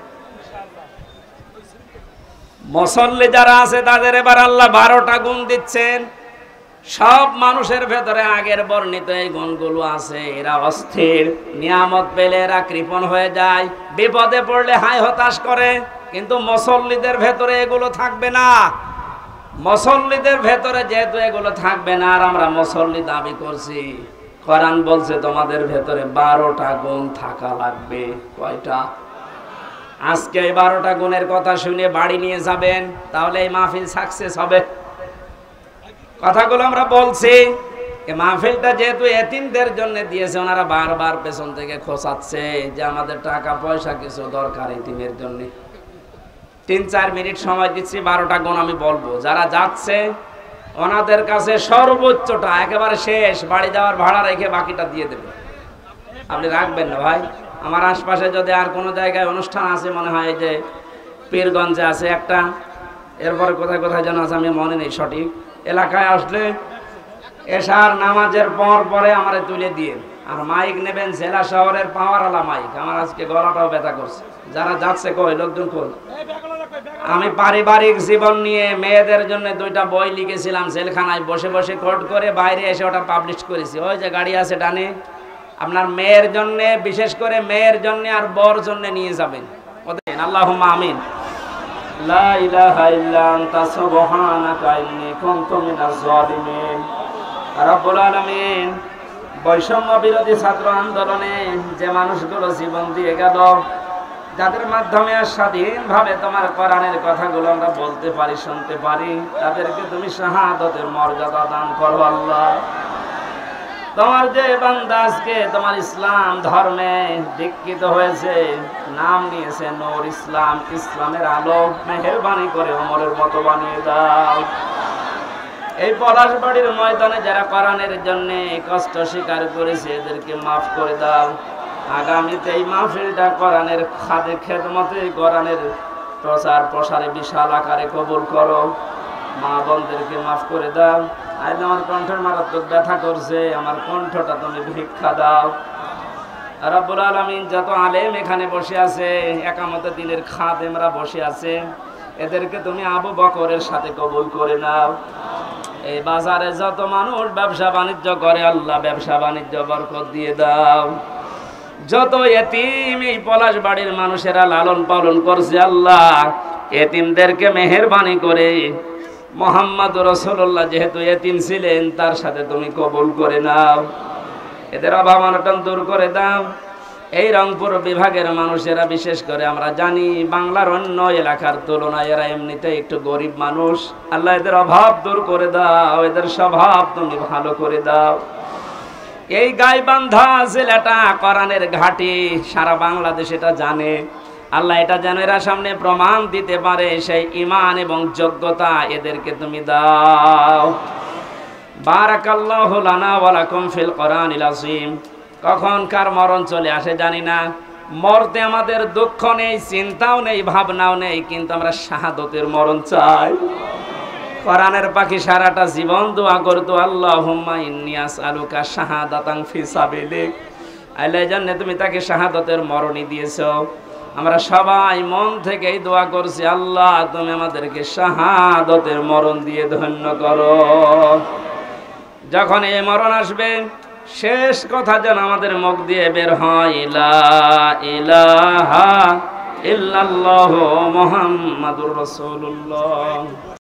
মুসল্লি যারা আছে তাদের এবার আল্লাহ বারোটা গুণ দিচ্ছেন। সব মানুষের ভেতরে আগের বর্ণিত এই গুণগুলো আছে। এরা অস্থির, নিয়ামত পেলে এরা কৃপণ হয়ে যায়, বিপদে পড়লে হাই হতাশ করে, কিন্তু মুসল্লিদের ভেতরে এগুলো থাকবে না। মুসল্লিদের ভেতরে যেহেতু এগুলো থাকবে না আর আমরা মুসল্লি দাবি করছি, কোরআন বলছে তোমাদের ভেতরে বারোটা গুণ থাকা লাগবে। কয়টা? আজকে এই বারোটা গুণের কথা শুনে বাড়ি নিয়ে যাবেন, তাহলে এই মাহফিল সাকসেস হবে। কথাগুলো আমরা বলছি, এই মাহফিলটা যেহেতু এতিমদের জন্য দিয়েছে, ওনারা বারবার পেছন থেকে খোঁচাচ্ছে যে আমাদের টাকা পয়সা কিছু দরকার এতিমের জন্য। তিন চার মিনিট সময় দিচ্ছি, বারোটা গুণ আমি বলবো। যারা যাচ্ছে ওনাদের কাছে সর্বোচ্চটা একেবারে শেষ, বাড়ি যাওয়ার ভাড়া রেখে বাকিটা দিয়ে দেবে। আপনি রাখবেন না ভাই। আমার আশপাশে যদি আর কোনো জায়গায় অনুষ্ঠান আছে, মনে হয় যে পীরগঞ্জে আছে একটা, এরপরে কোথায় কোথায় যেন আছে আমি মনে নেই সঠিক, এলাকায় আসলে এশার নামাজের পর পরে আমারে তুলে দিয়ে আর মাইক নেবেন জেলা শহরের পাওয়ারওয়ালা মাইক। আমার আজকে গলাটাও ব্যথা করছে, যারা যাচ্ছে কই লোকজন কই। আমি পারিবারিক জীবন নিয়ে মেয়েদের জন্য দুইটা বই লিখেছিলাম, জেলখানায় বসে বসে কোর্ট করে বাইরে এসে ওটা পাবলিশ করেছি। ওই যে গাড়ি আছে ডানে, আপনার মেয়ের জন্য, বিশেষ করে মেয়ের জন্য আর বর জন্য নিয়ে যাবেন। আল্লাহুম্মা আমিন। লা ইলাহা ইল্লা আনতা সুবহানাকা ইন্নী কুনতু মিনাজ জালিমিন। রব্বুল আলামিন, বৈষম্য বিরোধী ছাত্র আন্দোলনে যে মানুষগুলো জীবন দিয়ে গেল, যাদের মাধ্যমে স্বাধীনভাবে তোমার কোরআনের কথাগুলো আমরা বলতে পারি, শুনতে পারি, তাদেরকে তুমি শাহাদাতের মর্যাদা দান করো আল্লাহ। তোমার যে বান্দা আজকে তোমার ইসলাম ধর্মে দীক্ষিত হয়েছে, নাম নিয়েছে নূর ইসলাম, ইসলামের আলো, মেহেরবানি করে ওমরের মতো বানিয়ে দাও। এই পলাশবাড়ির ময়দানে যারা কোরআনের জন্য কষ্ট স্বীকার করেছে, এদেরকে মাফ করে দাও। আগামীতে এই মাহফিলটা কোরআনের খাদে খেদমতে, কোরআনের প্রচার প্রসারে বিশাল আকারে কবুল করো। মা বোনদেরকে মাফ করে দাও। আজ আমার কণ্ঠের মারাত্মক ব্যথা করছে, আমার কণ্ঠটা তুমি ভিক্ষা দাও। রব্বুল আলামিন, যত আলেম এখানে বসে আছে, একামতে দিনের খাদেমরা বসে আছে, এদেরকে তুমি আবু বকরের সাথে কবুল করে নাও। এই বাজারে যত মানুষ ব্যবসা বাণিজ্য করে, আল্লাহ ব্যবসা বাণিজ্য বরকত দিয়ে দাও। যত এতিম এই পলাশবাড়ির মানুষেরা লালন পালন করছে, আল্লাহ এতিমদেরকে মেহেরবানি করে, মুহাম্মদ রাসূলুল্লাহ যেহেতু এতিম ছিলেন, তার সাথে তুমি কবুল করে নাও। এদের অভাব অনটন দূর করে দাও। এই রংপুর বিভাগের মানুষেরা, বিশেষ করে আমরা জানি বাংলার অন্য এলাকার তুলনায় এরা এমনিতে একটু গরিব মানুষ, আল্লাহ এদের অভাব দূর করে দাও, এদের স্বভাব তুমি ভালো করে দাও। এই গাইবান্ধা জেলাটা কোরআনের ঘাঁটি, সারা বাংলাদেশ এটা জানে, আল্লাহ এটা যেন এরা সামনে প্রমাণ দিতে পারে, সেই ঈমান এবং যোগ্যতা এদেরকে তুমি দাও। বারাকাল্লাহু লানা ওয়া লাকুম ফিল কোরআনিল আযীম। কখন কার মরণ চলে আসে জানি না, মরতে আমাদের দুঃখ নেই, চিন্তাও নেই, ভাবনাও নেই, কিন্তু আমরা শাহাদতের মরণ চাই। কোরআনের পাখি সারাটা জীবন দোয়া করতো, আল্লাহুম্মা ইন্নী আসআলুকা শাহাদাতান ফি সাবিলিক। আল্লাহ জানে তুমি তাকে শাহাদতের মরণই দিয়েছো। আমরা সবাই মন থেকেই দোয়া করছি, আল্লাহ তুমি আমাদেরকে শাহাদতের মরণ দিয়ে ধন্য করো। যখন এই মরণ আসবে, শেষ কথা যেন আমাদের মুখ দিয়ে বের হয়, লা ইলাহা ইল্লাল্লাহু মুহাম্মাদুর রাসূলুল্লাহ।